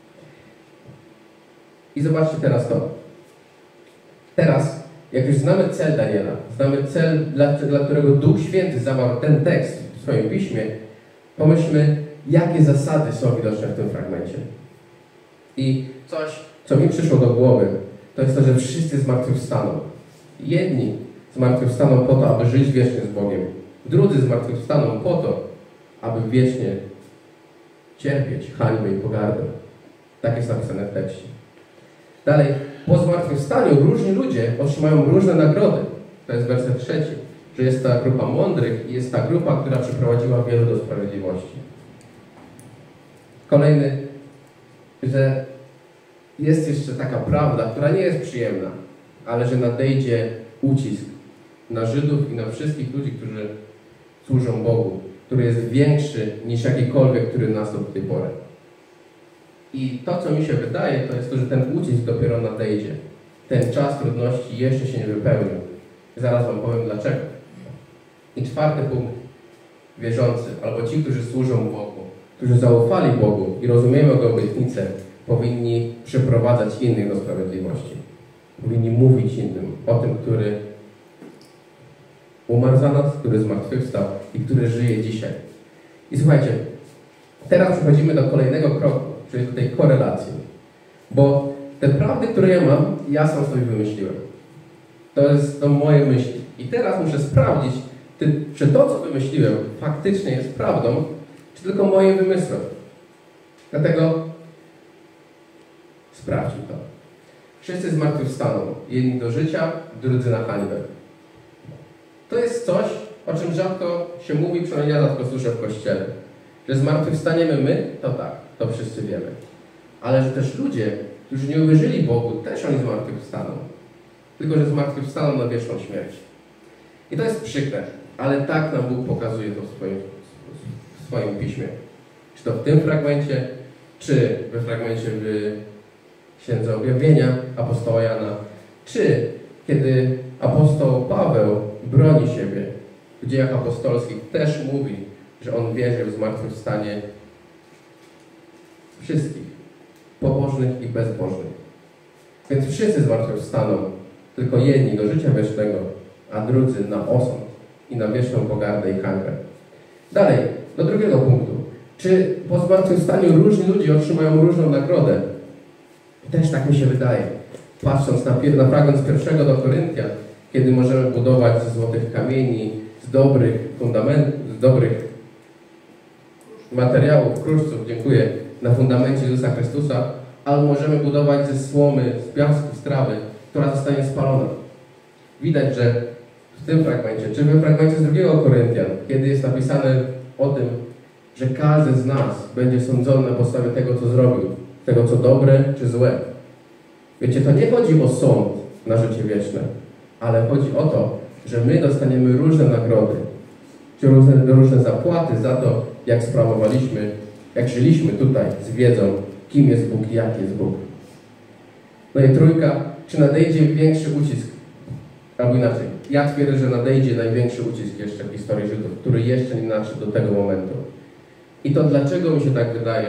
I zobaczcie teraz to. Teraz, jak już znamy cel Daniela, znamy cel, dla, dla którego Duch Święty zawarł ten tekst w swoim piśmie, pomyślmy, jakie zasady są widoczne w tym fragmencie. I coś, co mi przyszło do głowy, to jest to, że wszyscy zmartwychwstaną. Jedni zmartwychwstaną po to, aby żyć wiecznie z Bogiem. Drudzy zmartwychwstaną po to, aby wiecznie cierpieć hańbę i pogardę. Tak jest napisane w tekście. Dalej, po zmartwychwstaniu różni ludzie otrzymają różne nagrody. To jest werset trzeci, że jest ta grupa mądrych i jest ta grupa, która przyprowadziła wielu do sprawiedliwości. Kolejny, że jest jeszcze taka prawda, która nie jest przyjemna, ale że nadejdzie ucisk na Żydów i na wszystkich ludzi, którzy służą Bogu, który jest większy niż jakikolwiek, który nastąpił do tej pory. I to, co mi się wydaje, to jest to, że ten ucisk dopiero nadejdzie. Ten czas trudności jeszcze się nie wypełnił. Zaraz Wam powiem dlaczego. I czwarty punkt. Wierzący, albo ci, którzy służą Bogu, którzy zaufali Bogu i rozumieją Jego obietnicę, powinni przyprowadzać innych do sprawiedliwości. Powinni mówić innym o tym, który umarł za nas, który zmartwychwstał i który żyje dzisiaj. I słuchajcie, teraz przechodzimy do kolejnego kroku, czyli do tej korelacji. Bo te prawdy, które ja mam, ja sam sobie wymyśliłem. To jest to moje myśli. I teraz muszę sprawdzić, czy to, co wymyśliłem, faktycznie jest prawdą, czy tylko moim wymysłem. Dlatego sprawdźmy to. Wszyscy zmartwychwstaną. Jedni do życia, drudzy na hańbę. To jest coś, o czym rzadko się mówi, przynajmniej ja rzadko słyszę w Kościele. Że zmartwychwstaniemy my, to tak, to wszyscy wiemy. Ale że też ludzie, którzy nie uwierzyli Bogu, też oni zmartwychwstaną. Tylko że zmartwychwstaną na wieczną śmierć. I to jest przykre, ale tak nam Bóg pokazuje to w swoim, w swoim piśmie. Czy to w tym fragmencie, czy we fragmencie w Księdze Objawienia apostoła Jana, czy kiedy apostoł Paweł broni siebie w Dziejach Apostolskich, też mówi, że on wierzy w zmartwychwstanie Wszystkich. Pobożnych i bezbożnych. Więc wszyscy zmartwychwstaną, tylko jedni do życia wiecznego, a drudzy na osąd i na wieczną pogardę i hańbę. Dalej, do drugiego punktu. Czy po zmartwychwstaniu różni ludzie otrzymają różną nagrodę? Też tak mi się wydaje. Patrząc na, na fragment z pierwszego do Koryntian, kiedy możemy budować ze złotych kamieni, z dobrych fundamentów, z dobrych materiałów, kruszców, dziękuję, na fundamencie Jezusa Chrystusa, albo możemy budować ze słomy, z piasku, z trawy, która zostanie spalona. Widać, że w tym fragmencie, czy w fragmencie z drugiego Koryntian, kiedy jest napisane o tym, że każdy z nas będzie sądzony na podstawie tego, co zrobił, tego, co dobre czy złe. Wiecie, to nie chodzi o sąd na życie wieczne, ale chodzi o to, że my dostaniemy różne nagrody, czy różne, różne zapłaty za to, jak sprawowaliśmy, jak żyliśmy tutaj z wiedzą, kim jest Bóg i jaki jest Bóg. No i trójka, czy nadejdzie większy ucisk? Albo inaczej, ja twierdzę, że nadejdzie największy ucisk jeszcze w historii Żydów, który jeszcze nie nadszedł do tego momentu. I to dlaczego mi się tak wydaje?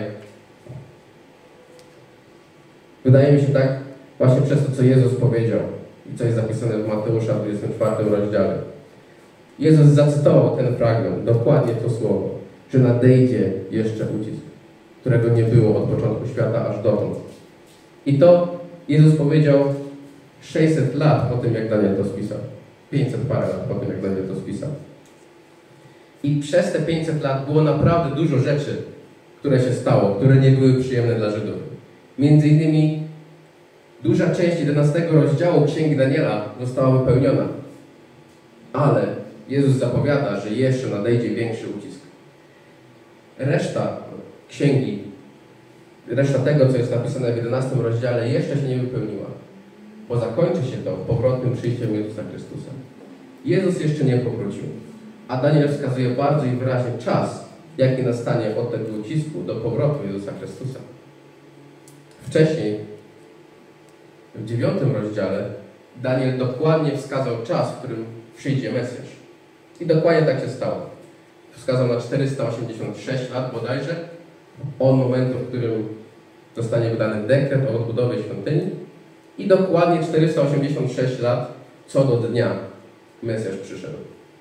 Wydaje mi się tak właśnie przez to, co Jezus powiedział i co jest zapisane w Mateusza w dwudziestym czwartym rozdziale. Jezus zacytował ten fragment, dokładnie to słowo, że nadejdzie jeszcze ucisk, którego nie było od początku świata aż dotąd. I to Jezus powiedział sześćset lat po tym, jak Daniel to spisał. pięćset parę lat po tym, jak Daniel to spisał. I przez te pięćset lat było naprawdę dużo rzeczy, które się stało, które nie były przyjemne dla Żydów. Między innymi duża część jedenastego rozdziału Księgi Daniela została wypełniona. Ale Jezus zapowiada, że jeszcze nadejdzie większy ucisk. Reszta Księgi, reszta tego, co jest napisane w jedenastym rozdziale, jeszcze się nie wypełniła. Bo zakończy się to powrotnym przyjściem Jezusa Chrystusa. Jezus jeszcze nie powrócił. A Daniel wskazuje bardzo i wyraźnie czas, jaki nastanie od tego ucisku do powrotu Jezusa Chrystusa. Wcześniej, w dziewiątym rozdziale, Daniel dokładnie wskazał czas, w którym przyjdzie Mesjasz. I dokładnie tak się stało. Wskazał na czterysta osiemdziesiąt sześć lat bodajże, od momentu, w którym zostanie wydany dekret o odbudowie świątyni, i dokładnie czterysta osiemdziesiąt sześć lat co do dnia Mesjasz przyszedł.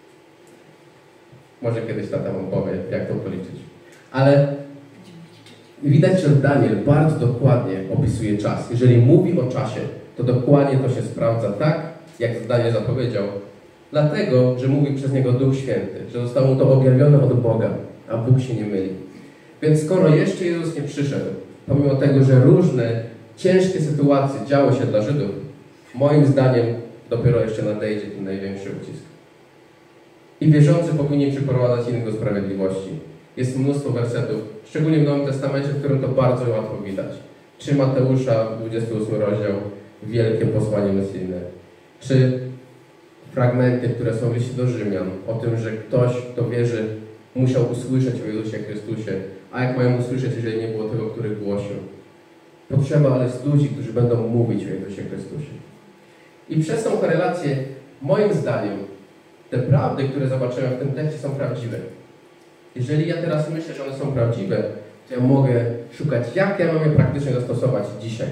Może kiedyś tata wam powie, jak to policzyć. Ale widać, że Daniel bardzo dokładnie opisuje czas. Jeżeli mówi o czasie, to dokładnie to się sprawdza tak, jak Daniel zapowiedział. Dlatego, że mówi przez niego Duch Święty, że zostało mu to objawione od Boga, a Bóg się nie myli. Więc skoro jeszcze Jezus nie przyszedł, pomimo tego, że różne ciężkie sytuacje działy się dla Żydów, moim zdaniem dopiero jeszcze nadejdzie ten największy ucisk. I wierzący powinni przyprowadzać innych do sprawiedliwości. Jest mnóstwo wersetów, szczególnie w Nowym Testamencie, w którym to bardzo łatwo widać. Czy Mateusza, dwudziesty ósmy rozdział, wielkie posłanie misyjne. Czy fragmenty, które są w liście do Rzymian, o tym, że ktoś, kto wierzy, musiał usłyszeć o Jezusie Chrystusie. A jak mają usłyszeć, jeżeli nie było tego, który głosił? Potrzeba ale jest ludzi, którzy będą mówić o Jezusie Chrystusie. I przez tą korelację, moim zdaniem, te prawdy, które zobaczyłem w tym tekście, są prawdziwe. Jeżeli ja teraz myślę, że one są prawdziwe, to ja mogę szukać, jak ja mam je praktycznie zastosować dzisiaj.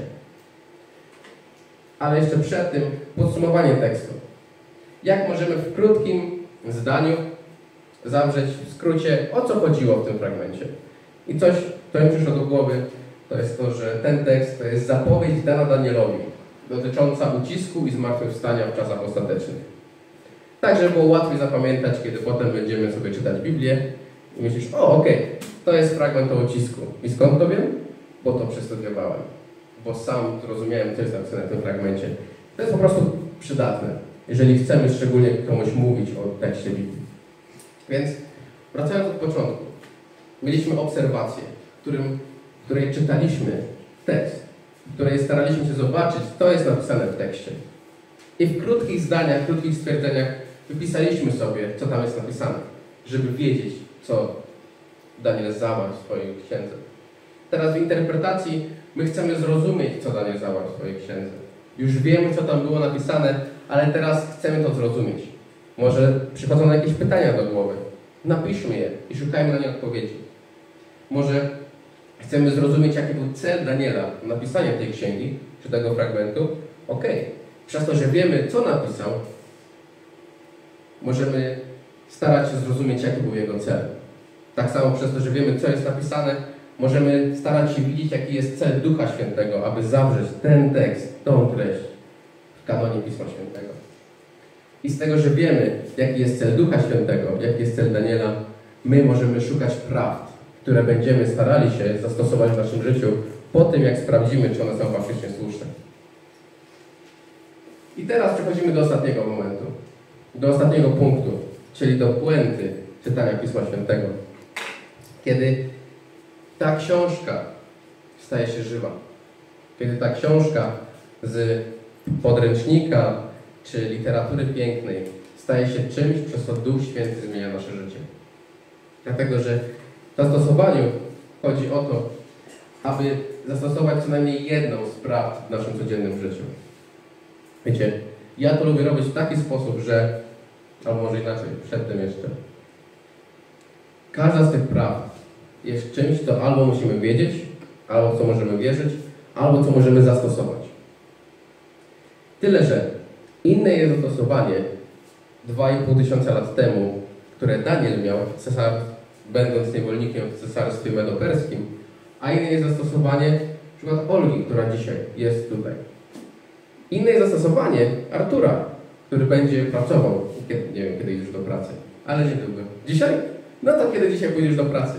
Ale jeszcze przed tym podsumowanie tekstu. Jak możemy w krótkim zdaniu zawrzeć w skrócie, o co chodziło w tym fragmencie. I coś, co mi przyszło do głowy, to jest to, że ten tekst to jest zapowiedź dana Danielowi, dotycząca ucisku i zmartwychwstania w czasach ostatecznych. Tak, żeby było łatwiej zapamiętać, kiedy potem będziemy sobie czytać Biblię i myślisz, o okej, okay, to jest fragment o ucisku. I skąd to wiem? Bo to przestudiowałem. Bo sam zrozumiałem, co jest napisane w tym fragmencie. To jest po prostu przydatne, jeżeli chcemy szczególnie komuś mówić o tekście Biblii. Więc wracając od początku, mieliśmy obserwację, w, którym, w której czytaliśmy tekst, w której staraliśmy się zobaczyć, co jest napisane w tekście. I w krótkich zdaniach, w krótkich stwierdzeniach wypisaliśmy sobie, co tam jest napisane, żeby wiedzieć, co Daniel zawarł w swojej księdze. Teraz w interpretacji my chcemy zrozumieć, co Daniel zawarł w swojej księdze. Już wiemy, co tam było napisane, ale teraz chcemy to zrozumieć. Może przychodzą nam jakieś pytania do głowy. Napiszmy je i szukajmy na nie odpowiedzi. Może chcemy zrozumieć, jaki był cel Daniela napisania tej księgi, czy tego fragmentu, okej. Okay. Przez to, że wiemy, co napisał, możemy starać się zrozumieć, jaki był jego cel. Tak samo przez to, że wiemy, co jest napisane, możemy starać się widzieć, jaki jest cel Ducha Świętego, aby zawrzeć ten tekst, tą treść w kanonie Pisma Świętego. I z tego, że wiemy, jaki jest cel Ducha Świętego, jaki jest cel Daniela, my możemy szukać prawd, które będziemy starali się zastosować w naszym życiu po tym, jak sprawdzimy, czy one są faktycznie słuszne. I teraz przechodzimy do ostatniego momentu, do ostatniego punktu, czyli do puenty czytania Pisma Świętego. Kiedy ta książka staje się żywa, kiedy ta książka z podręcznika czy literatury pięknej staje się czymś, przez co Duch Święty zmienia nasze życie. Dlatego, że w zastosowaniu chodzi o to, aby zastosować co najmniej jedną z prawd w naszym codziennym życiu. Wiecie, ja to lubię robić w taki sposób, że, albo może inaczej, przedtem jeszcze, każda z tych prawd jest czymś, co albo musimy wiedzieć, albo w co możemy wierzyć, albo co możemy zastosować. Tyle, że inne jest zastosowanie dwa i pół tysiąca lat temu, które Daniel miał, cesar, będąc niewolnikiem w cesarstwie medoperskim, a inne jest zastosowanie na przykład Olgi, która dzisiaj jest tutaj. Inne jest zastosowanie Artura, który będzie pracował, kiedy, nie wiem, kiedy idziesz do pracy, ale niedługo. Dzisiaj? No to kiedy dzisiaj pójdziesz do pracy.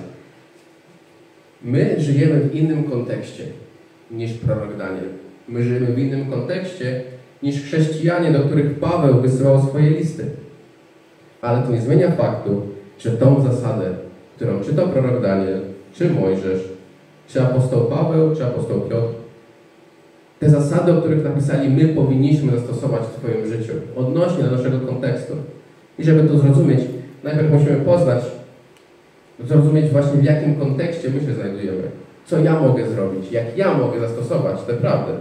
My żyjemy w innym kontekście niż prorok Daniel. My żyjemy w innym kontekście niż chrześcijanie, do których Paweł wysyłał swoje listy. Ale to nie zmienia faktu, że tą zasadę, którą czy to prorok Daniel, czy Mojżesz, czy apostoł Paweł, czy apostoł Piotr, te zasady, o których napisali, my powinniśmy zastosować w swoim życiu, odnośnie do naszego kontekstu. I żeby to zrozumieć, najpierw musimy poznać, zrozumieć właśnie, w jakim kontekście my się znajdujemy. Co ja mogę zrobić, jak ja mogę zastosować tę prawdę.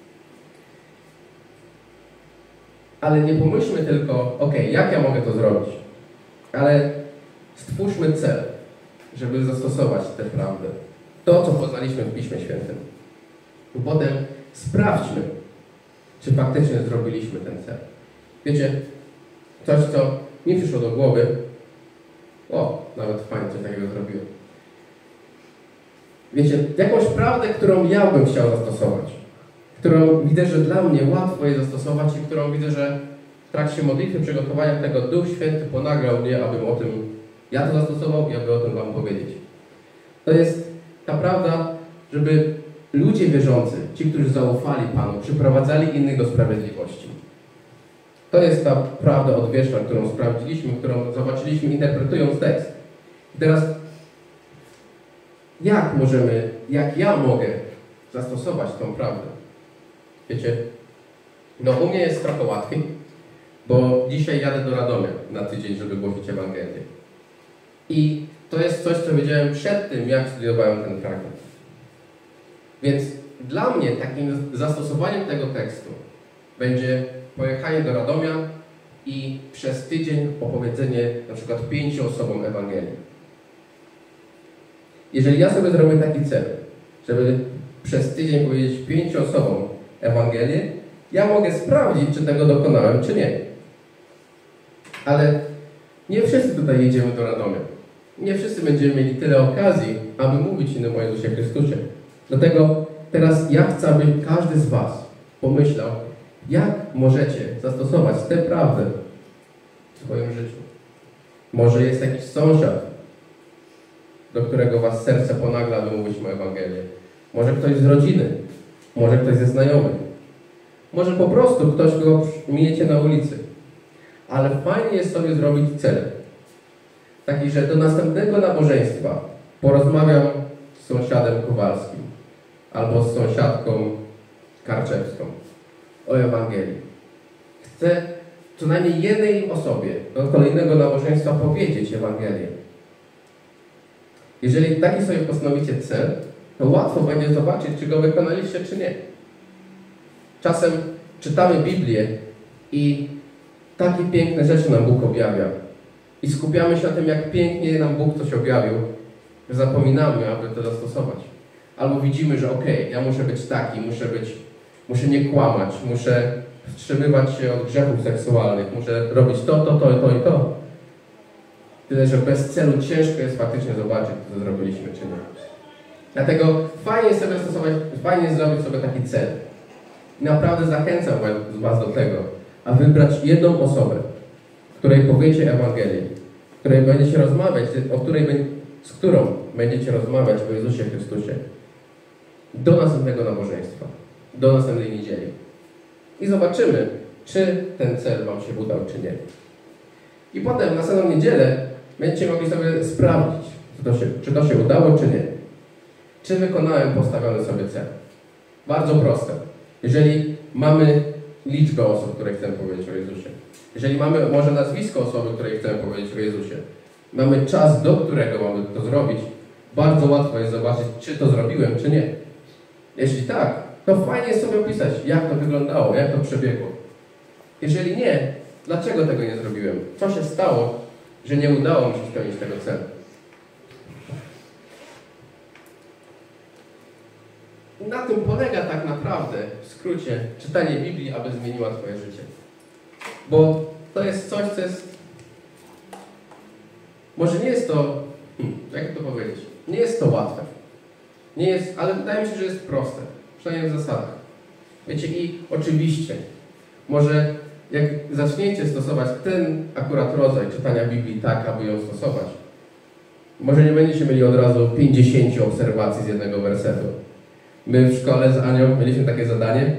Ale nie pomyślmy tylko, ok, jak ja mogę to zrobić, ale stwórzmy cel, żeby zastosować tę prawdę. To, co poznaliśmy w Piśmie Świętym. I potem sprawdźmy, czy faktycznie zrobiliśmy ten cel. Wiecie, coś, co mi przyszło do głowy, o, nawet fajnie coś takiego zrobiłem. Wiecie, jakąś prawdę, którą ja bym chciał zastosować, którą widzę, że dla mnie łatwo jest zastosować i którą widzę, że w trakcie modlitwy, przygotowania tego Duch Święty ponagrał mnie, abym o tym, ja to zastosował i aby o tym wam powiedzieć. To jest ta prawda, żeby ludzie wierzący, ci, którzy zaufali Panu, przyprowadzali innych do sprawiedliwości. To jest ta prawda odwieczna, którą sprawdziliśmy, którą zobaczyliśmy, interpretując tekst. I teraz, jak możemy, jak ja mogę zastosować tą prawdę? Wiecie, no u mnie jest trochę łatwiej, bo dzisiaj jadę do Radomia na tydzień, żeby głosić Ewangelię. I to jest coś, co wiedziałem przed tym, jak studiowałem ten fragment. Więc dla mnie takim zastosowaniem tego tekstu będzie pojechanie do Radomia i przez tydzień opowiedzenie na przykład pięciu osobom Ewangelii. Jeżeli ja sobie zrobię taki cel, żeby przez tydzień powiedzieć pięciu osobom Ewangelię, ja mogę sprawdzić, czy tego dokonałem, czy nie. Ale nie wszyscy tutaj jedziemy do Radomia. Nie wszyscy będziemy mieli tyle okazji, aby mówić innym o Jezusie Chrystusie. Dlatego teraz ja chcę, aby każdy z was pomyślał, jak możecie zastosować tę prawdę w swoim życiu. Może jest jakiś sąsiad, do którego was serce ponagla, aby mówić mu Ewangelię. Może ktoś z rodziny, może ktoś ze znajomych. Może po prostu ktoś, kogo mijecie na ulicy. Ale fajnie jest sobie zrobić cel. Taki, że do następnego nabożeństwa porozmawiam z sąsiadem Kowalskim albo z sąsiadką Karczewską o Ewangelii. Chcę co najmniej jednej osobie do kolejnego nabożeństwa powiedzieć Ewangelię. Jeżeli taki sobie postanowicie cel, to łatwo będzie zobaczyć, czy go wykonaliście, czy nie. Czasem czytamy Biblię i takie piękne rzeczy nam Bóg objawia. I skupiamy się na tym, jak pięknie nam Bóg coś objawił, że zapominamy, aby to zastosować. Albo widzimy, że okej, okay, ja muszę być taki, muszę być, muszę nie kłamać, muszę wstrzymywać się od grzechów seksualnych, muszę robić to, to, to, to i to. Tyle, że bez celu ciężko jest faktycznie zobaczyć, co zrobiliśmy, czy nie. Dlatego fajnie jest sobie stosować, fajnie jest zrobić sobie taki cel. I naprawdę zachęcam Was do tego, a wybrać jedną osobę, której powiecie Ewangelię, której będziecie rozmawiać, o której, z którą będziecie rozmawiać o Jezusie Chrystusie. Do następnego nabożeństwa, do następnej niedzieli. I zobaczymy, czy ten cel Wam się udał, czy nie. I potem w następną niedzielę będziecie mogli sobie sprawdzić, czy to się, czy to się udało, czy nie. Czy wykonałem postawiony sobie cel. Bardzo proste. Jeżeli mamy liczbę osób, które chcemy powiedzieć o Jezusie, jeżeli mamy może nazwisko osoby, której chcemy powiedzieć o Jezusie, mamy czas, do którego mamy to zrobić, bardzo łatwo jest zobaczyć, czy to zrobiłem, czy nie. Jeśli tak, to fajnie jest sobie opisać, jak to wyglądało, jak to przebiegło. Jeżeli nie, dlaczego tego nie zrobiłem? Co się stało, że nie udało mi się spełnić tego celu? I na tym polega tak naprawdę, w skrócie, czytanie Biblii, aby zmieniła Twoje życie. Bo to jest coś, co jest... Może nie jest to... Hmm, jak to powiedzieć? Nie jest to łatwe. Nie jest, ale wydaje mi się, że jest proste. Przynajmniej w zasadach. Wiecie, i oczywiście, może jak zaczniecie stosować ten akurat rodzaj czytania Biblii tak, aby ją stosować, może nie będziecie mieli od razu pięćdziesięciu obserwacji z jednego wersetu. My w szkole z Anią mieliśmy takie zadanie.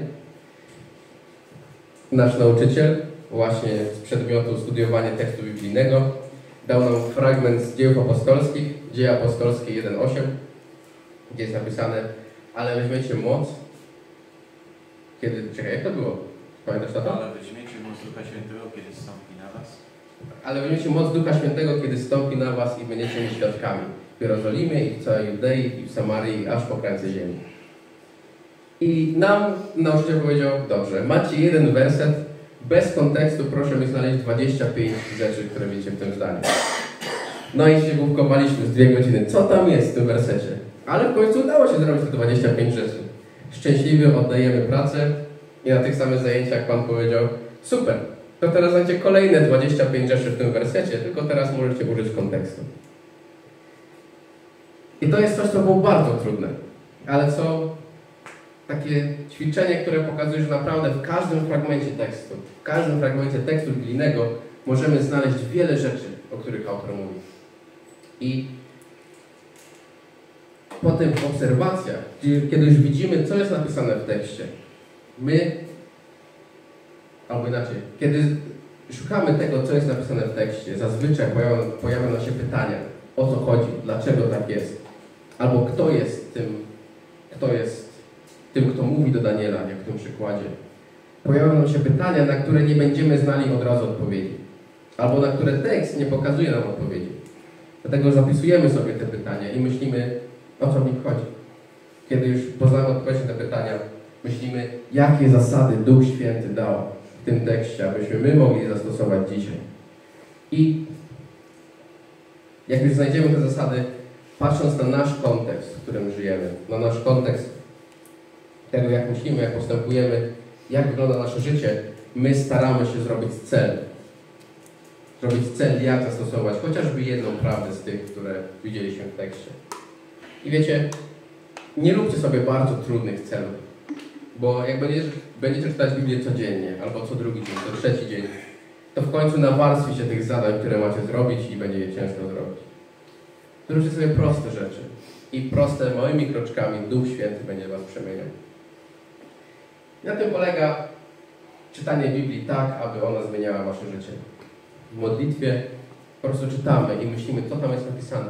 Nasz nauczyciel, właśnie z przedmiotu studiowanie tekstu biblijnego, dał nam fragment z Dziejów Apostolskich, Dzieje Apostolskie jeden osiem, gdzie jest napisane: ale weźmiecie moc, kiedy... Czekaj, jak to było? Pamiętasz to? Ale weźmiecie moc Ducha Świętego, kiedy zstąpi na was. Ale weźmiecie moc Ducha Świętego, kiedy stąpi na was i będziecie mi świadkami w Jerozolimie i w całej Judei i w Samarii, aż po krańce ziemi. I nam nauczyciel powiedział: dobrze, macie jeden werset, bez kontekstu proszę mi znaleźć dwadzieścia pięć rzeczy, które wiecie w tym zdaniu. No i się główkowaliśmy z dwie godziny, co tam jest w tym wersecie. Ale w końcu udało się zrobić te dwadzieścia pięć rzeczy. Szczęśliwie oddajemy pracę i na tych samych zajęciach Pan powiedział: super, to teraz macie kolejne dwadzieścia pięć rzeczy w tym wersecie, tylko teraz możecie użyć kontekstu. I to jest coś, co było bardzo trudne, ale co takie ćwiczenie, które pokazuje, że naprawdę w każdym fragmencie tekstu, w każdym fragmencie tekstu biblijnego możemy znaleźć wiele rzeczy, o których autor mówi. I po tym obserwacjach, kiedy już widzimy, co jest napisane w tekście, my, albo inaczej, kiedy szukamy tego, co jest napisane w tekście, zazwyczaj pojawią, pojawią nam się pytania, o co chodzi, dlaczego tak jest, albo kto jest tym, kto jest tym, kto mówi do Daniela, jak w tym przykładzie. Pojawią nam się pytania, na które nie będziemy znali od razu odpowiedzi, albo na które tekst nie pokazuje nam odpowiedzi. Dlatego zapisujemy sobie te pytania i myślimy, o co w nich chodzi. Kiedy już poznamy odpowiedź na te pytania, myślimy, jakie zasady Duch Święty dał w tym tekście, abyśmy my mogli je zastosować dzisiaj. I jak już znajdziemy te zasady, patrząc na nasz kontekst, w którym żyjemy, na nasz kontekst tego, jak myślimy, jak postępujemy, jak wygląda nasze życie, my staramy się zrobić cel. Zrobić cel, jak zastosować chociażby jedną prawdę z tych, które widzieliśmy w tekście. I wiecie, nie róbcie sobie bardzo trudnych celów, bo jak będziecie, będziecie czytać Biblię codziennie, albo co drugi dzień, co trzeci dzień, to w końcu nawarstwi się tych zadań, które macie zrobić i będzie je ciężko zrobić. Zróbcie sobie proste rzeczy i proste, małymi kroczkami Duch Święty będzie was przemieniał. Na tym polega czytanie Biblii tak, aby ona zmieniała wasze życie. W modlitwie po prostu czytamy i myślimy, co tam jest napisane.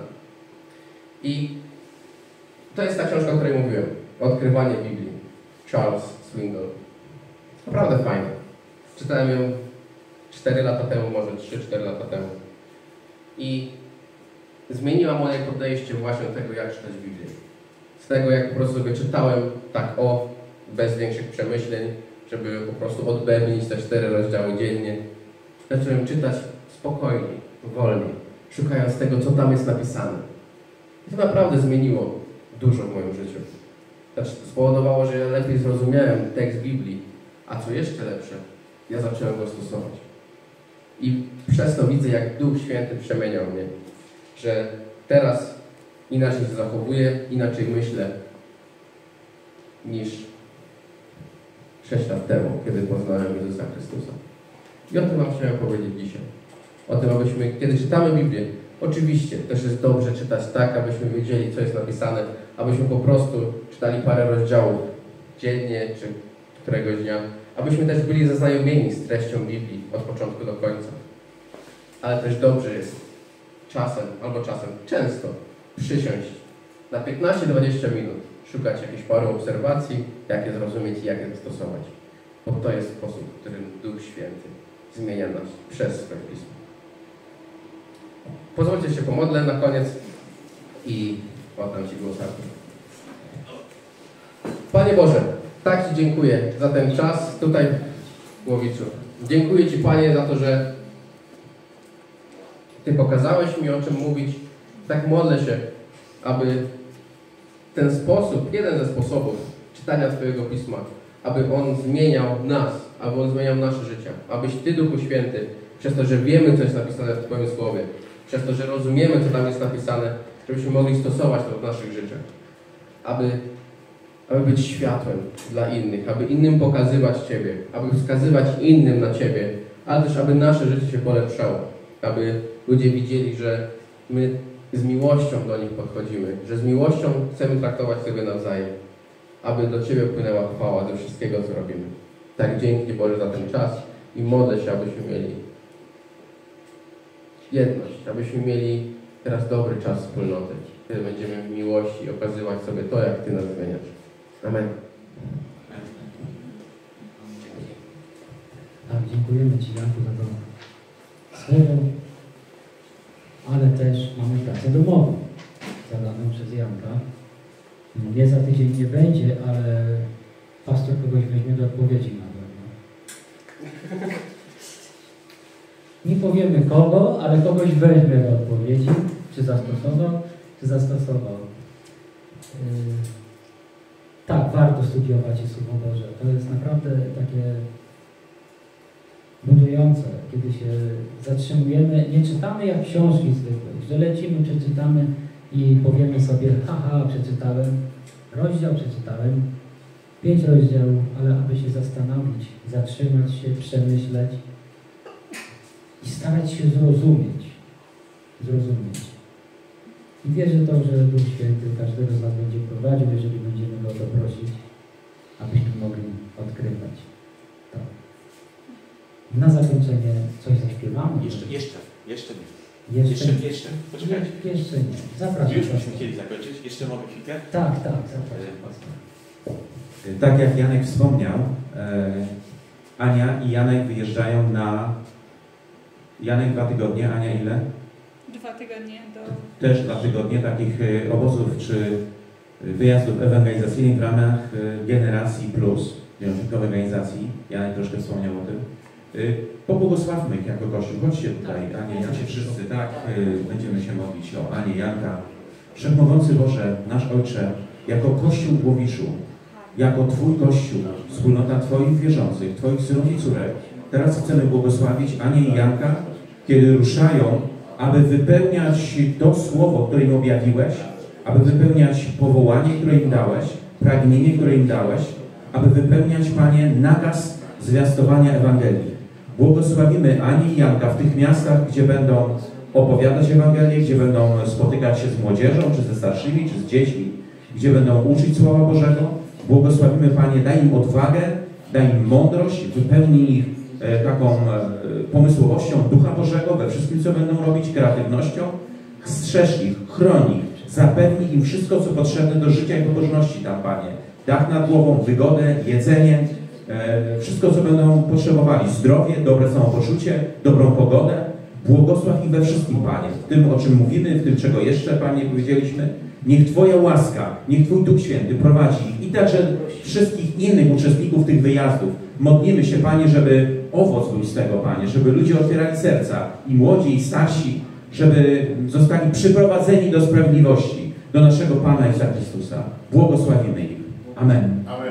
I to jest ta książka, o której mówiłem. Odkrywanie Biblii. Charles Swindoll. Naprawdę fajne. Czytałem ją cztery lata temu, może trzy cztery lata temu. I zmieniła moje podejście właśnie do tego, jak czytać Biblię. Z tego, jak po prostu sobie czytałem tak o, bez większych przemyśleń, żeby po prostu odbębnić te cztery rozdziały dziennie. Zacząłem czytać spokojniej, wolniej, szukając tego, co tam jest napisane. I to naprawdę zmieniło dużo w moim życiu. Znaczy, spowodowało, że ja lepiej zrozumiałem tekst Biblii, a co jeszcze lepsze, ja zacząłem go stosować. I przez to widzę, jak Duch Święty przemieniał mnie, że teraz inaczej się zachowuję, inaczej myślę niż sześć lat temu, kiedy poznałem Jezusa Chrystusa. I o tym Wam chciałem powiedzieć dzisiaj. O tym, abyśmy, kiedy czytamy Biblię, oczywiście też jest dobrze czytać tak, abyśmy wiedzieli, co jest napisane, abyśmy po prostu czytali parę rozdziałów dziennie, czy któregoś dnia, abyśmy też byli zaznajomieni z treścią Biblii od początku do końca. Ale też dobrze jest czasem, albo czasem, często przysiąść na piętnaście do dwudziestu minut, szukać jakichś paru obserwacji, jak je zrozumieć i jak je stosować. Bo to jest sposób, w którym Duch Święty zmienia nas przez swoje Pismo. Pozwólcie się pomodlę na koniec i oddam Ci głos. Panie Boże, tak Ci dziękuję za ten czas tutaj w Łowiczu. Dziękuję Ci, Panie, za to, że Ty pokazałeś mi, o czym mówić. Tak modlę się, aby ten sposób, jeden ze sposobów czytania Twojego Pisma, aby on zmieniał nas, aby on zmieniał nasze życie. Abyś Ty, Duchu Święty, przez to, że wiemy, co jest napisane w Twoim Słowie, przez to, że rozumiemy, co tam jest napisane, żebyśmy mogli stosować to w naszych życiach. Aby, aby być światłem dla innych, aby innym pokazywać Ciebie, aby wskazywać innym na Ciebie, ale też, aby nasze życie się polepszało. Aby ludzie widzieli, że my z miłością do nich podchodzimy, że z miłością chcemy traktować sobie nawzajem, aby do Ciebie płynęła chwała ze wszystkiego, co robimy. Tak, dzięki Boże za ten czas i modlę się, abyśmy mieli jedność, abyśmy mieli teraz dobry czas wspólnoty, kiedy będziemy w miłości okazywać sobie to, jak Ty nas zmieniasz. Amen. Tak, dziękujemy Ci, Janku, za to słowo, ale też mamy pracę domową zadaną przez Janka. Nie za tydzień nie będzie, ale pastor kogoś weźmie do odpowiedzi na pewno. Nie powiemy kogo, ale kogoś weźmie do odpowiedzi, czy zastosował, czy zastosował. Yy, tak, warto studiować Słowo Boże. To jest naprawdę takie budujące, kiedy się zatrzymujemy. Nie czytamy jak książki zwykłe, że lecimy, przeczytamy i powiemy sobie, haha, przeczytałem, rozdział przeczytałem, pięć rozdziałów, ale aby się zastanowić, zatrzymać się, przemyśleć i starać się zrozumieć. Zrozumieć. I wierzę to, że Duch Święty każdego z nas będzie prowadził, jeżeli będziemy go o to prosić, abyśmy mogli odkrywać to. Na zakończenie coś zaśpiewamy. Jeszcze, jeszcze, jeszcze nie. Jeszcze, Jeszcze, jeszcze. Poczekajcie. Jeszcze nie. Zapraszam. Już byśmy chcieli zakończyć. Jeszcze mogę chwilkę? Tak, tak, zapraszam. Tak jak Janek wspomniał, e, Ania i Janek wyjeżdżają na... Janek dwa tygodnie, Ania ile? Dwa tygodnie do... Też dwa tygodnie takich e, obozów czy wyjazdów ewangelizacyjnych w ramach e, Generacji Plus, Wiążnikowej Organizacji. Janek troszkę wspomniał o tym. E, pobłogosławmy ich jako Kościół. Chodźcie tutaj, Anie, Jancie, wszyscy, tak, e, będziemy się modlić o Anię, Janka. Wszechmogący Boże, nasz Ojcze, jako Kościół w Łowiczu, jako Twój Kościół, wspólnota Twoich wierzących, Twoich synów i córek, teraz chcemy błogosławić Anię i Janka, kiedy ruszają, aby wypełniać to słowo, które im objawiłeś, aby wypełniać powołanie, które im dałeś, pragnienie, które im dałeś, aby wypełniać, Panie, nakaz zwiastowania Ewangelii. Błogosławimy Anię i Janka w tych miastach, gdzie będą opowiadać Ewangelię, gdzie będą spotykać się z młodzieżą, czy ze starszymi, czy z dziećmi, gdzie będą uczyć Słowa Bożego. Błogosławimy, Panie, daj im odwagę, daj im mądrość, wypełnij ich e, taką e, pomysłowością Ducha Bożego we wszystkim, co będą robić, kreatywnością. Strzeż ich, chroń ich, zapewnij im wszystko, co potrzebne do życia i pobożności tam, Panie. Dach nad głową, wygodę, jedzenie, e, wszystko, co będą potrzebowali. Zdrowie, dobre samopoczucie, dobrą pogodę. Błogosław ich we wszystkim, Panie. W tym, o czym mówimy, w tym, czego jeszcze, Panie, powiedzieliśmy. Niech Twoja łaska, niech Twój Duch Święty prowadzi ich i także wszystkich innych uczestników tych wyjazdów. Modlimy się, Panie, żeby owoc był z tego, Panie, żeby ludzie otwierali serca, i młodzi, i starsi, żeby zostali przyprowadzeni do sprawiedliwości, do naszego Pana Jezusa Chrystusa. Błogosławimy ich. Amen. Amen.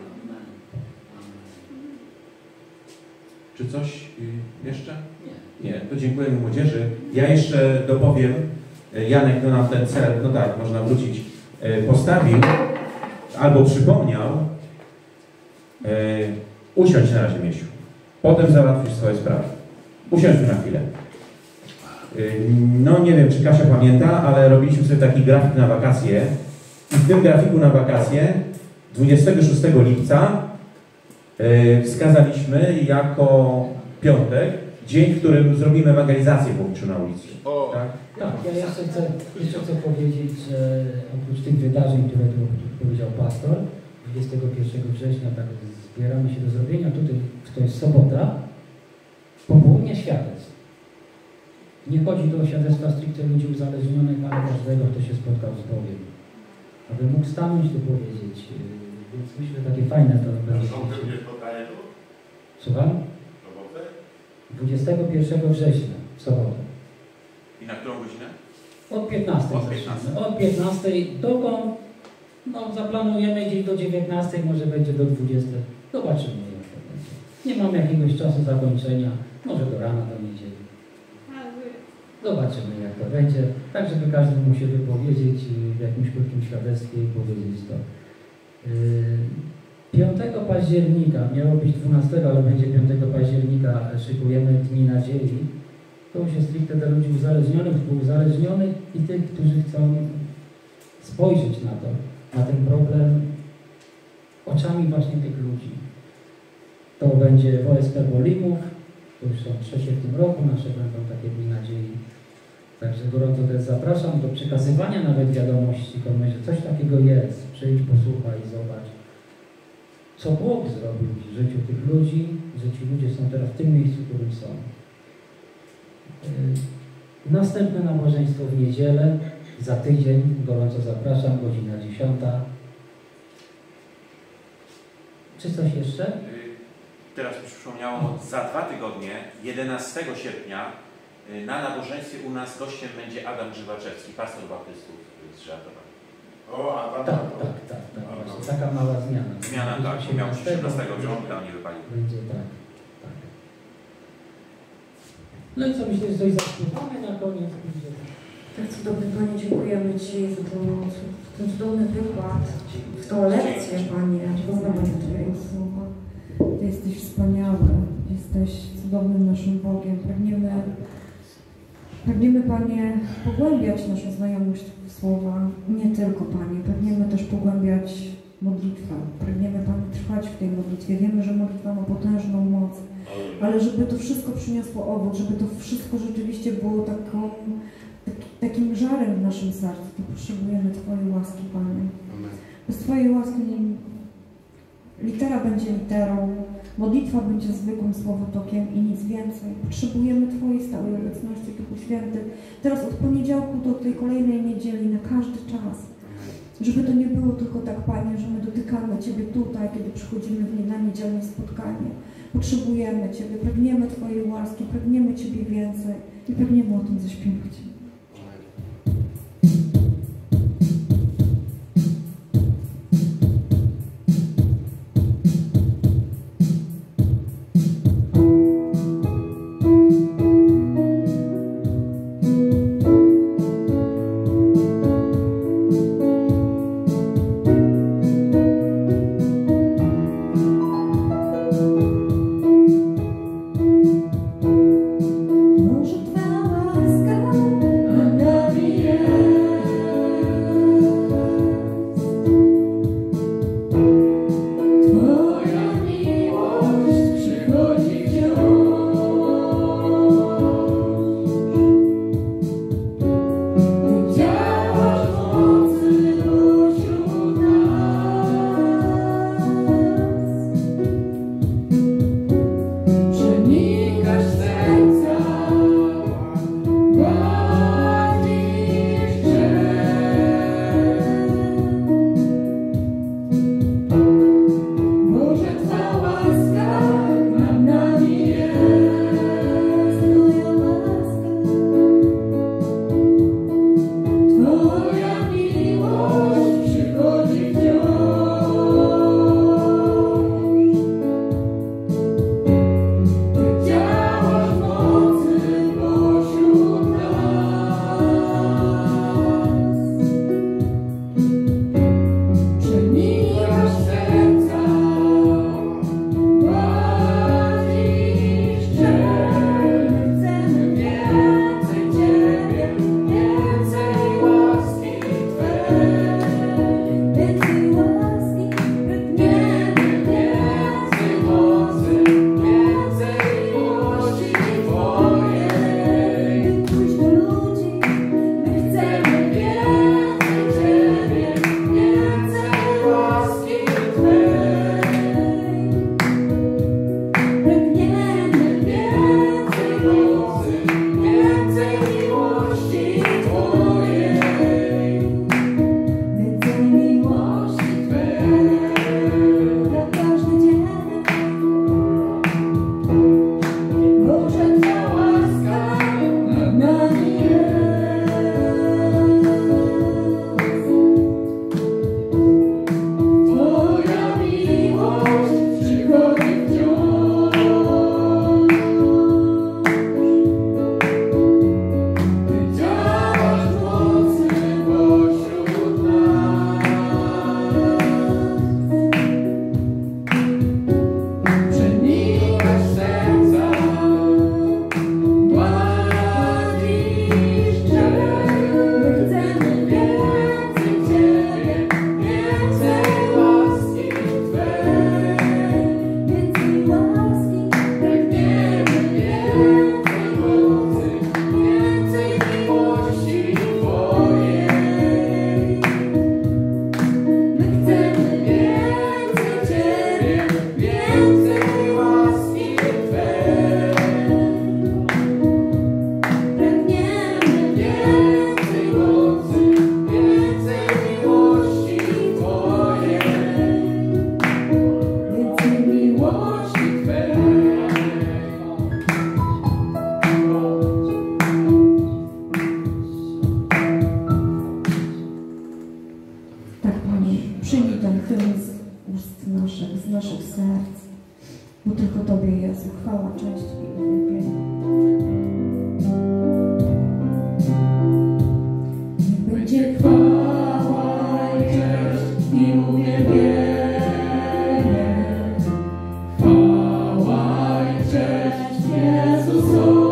Czy coś y, jeszcze? Nie. Nie, to dziękujemy młodzieży. Ja jeszcze dopowiem, Janek no nam ten cel, no tak, można wrócić, y, postawił albo przypomniał, y, usiądź na razie, Miesiu. Potem załatwisz swoje sprawy. Usiądźmy na chwilę. Y, no nie wiem, czy Kasia pamięta, ale robiliśmy sobie taki grafik na wakacje i w tym grafiku na wakacje dwudziestego szóstego lipca Yy, wskazaliśmy jako piątek dzień, w którym zrobimy ewangelizację publiczną na ulicy. O. Tak? Tak, ja jeszcze chcę, jeszcze chcę powiedzieć, że oprócz tych wydarzeń, które tu powiedział pastor, dwudziestego pierwszego września tak zbieramy się do zrobienia. Tutaj, to jest sobota, popołudnie świadectw. Nie chodzi tu o świadectwa stricte ludzi uzależnionych, ale każdego, kto się spotkał z Bogiem. Aby mógł stanąć tu powiedzieć. Więc myślę, że takie fajne to będzie. Słucham? dwudziestego pierwszego września, w sobotę. I na którą godzinę? Od piętnastej. Od piętnastej. Od piętnastej dokąd? No zaplanujemy gdzieś do dziewiętnastej, może będzie do dwudziestej. Zobaczymy, jak to będzie. Nie mam jakiegoś czasu zakończenia. Może do rana, do niedzieli. Zobaczymy, jak to będzie. Tak, żeby każdy mógł się wypowiedzieć w jakimś krótkim świadectwie i powiedzieć to. piątego października, miało być dwunastego, ale będzie piątego października, szykujemy Dni Nadziei. To już jest stricte dla ludzi uzależnionych, uzależnionych i tych, którzy chcą spojrzeć na to, na ten problem oczami właśnie tych ludzi. To będzie w O S P Wolimów, to już są trzecie w tym roku, nasze będą takie Dni Nadziei. Także gorąco też zapraszam do przekazywania nawet wiadomości komuś, że coś takiego jest. Przyjdź, posłuchaj, zobacz, co Bóg zrobił w życiu tych ludzi, że ci ludzie są teraz w tym miejscu, w którym są. Yy, następne nabożeństwo w niedzielę, za tydzień, gorąco zapraszam, godzina dziesiąta. Czy coś jeszcze? Teraz mi się przypomniało, za dwa tygodnie, jedenastego sierpnia, na nabożeństwie u nas gościem będzie Adam Grzywaczewski, pastor baptystów z Żartowa. O, a tam. Tak, tak, tak, tak. Właśnie, taka mała zmiana. Zmiana, tak, bo miał siedemnastego wziąć, tam nie wypalił. Będzie tak, tak. No i co, myślę, że coś zaśpiewamy na koniec. Tak cudowny Panie, dziękujemy Ci za to, ten cudowny wykład, w tą lekcję, Panie, poznawania Twojego słowa. Ty jesteś wspaniały, jesteś cudownym naszym Bogiem. Pragniemy, pragniemy, Panie, pogłębiać naszą znajomość słowa. Nie tylko, Panie, pragniemy też pogłębiać modlitwę. Pragniemy, Panie, trwać w tej modlitwie. Wiemy, że modlitwa ma potężną moc, ale żeby to wszystko przyniosło owoc, żeby to wszystko rzeczywiście było taką, tak, takim żarem w naszym sercu, to potrzebujemy Twojej łaski, Panie. Bez Twojej łaski nie, litera będzie literą, modlitwa będzie zwykłym słowotokiem i nic więcej. Potrzebujemy Twojej stałej obecności, Duchu Święty. Teraz od poniedziałku do tej kolejnej niedzieli, na każdy czas. Żeby to nie było tylko tak, Panie, że my dotykamy Ciebie tutaj, kiedy przychodzimy na niedzielne spotkanie. Potrzebujemy Ciebie, pragniemy Twojej łaski, pragniemy Ciebie więcej i pragniemy o tym zaśpiewać. Może Twa łaska wychyli z ust naszych, z naszych serc, bo tylko Tobie, Jezu, chwała, cześć i uwielbienie. Niech będzie chwała i cześć i uwielbienie. Chwała i cześć Jezusowi.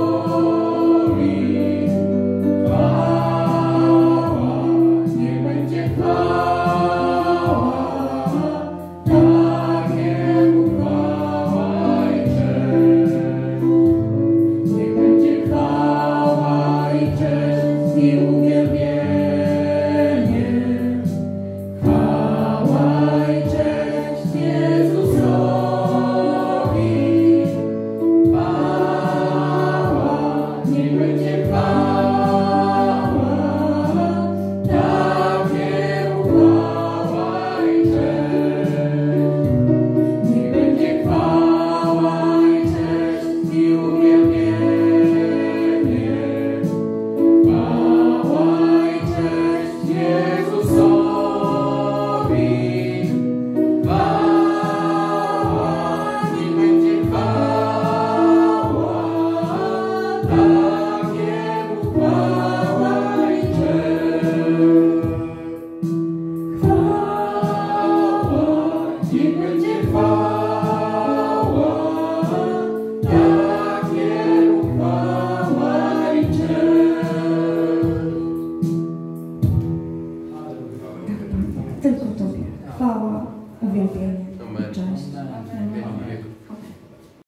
Tylko Tobie chwała, uwielbienie.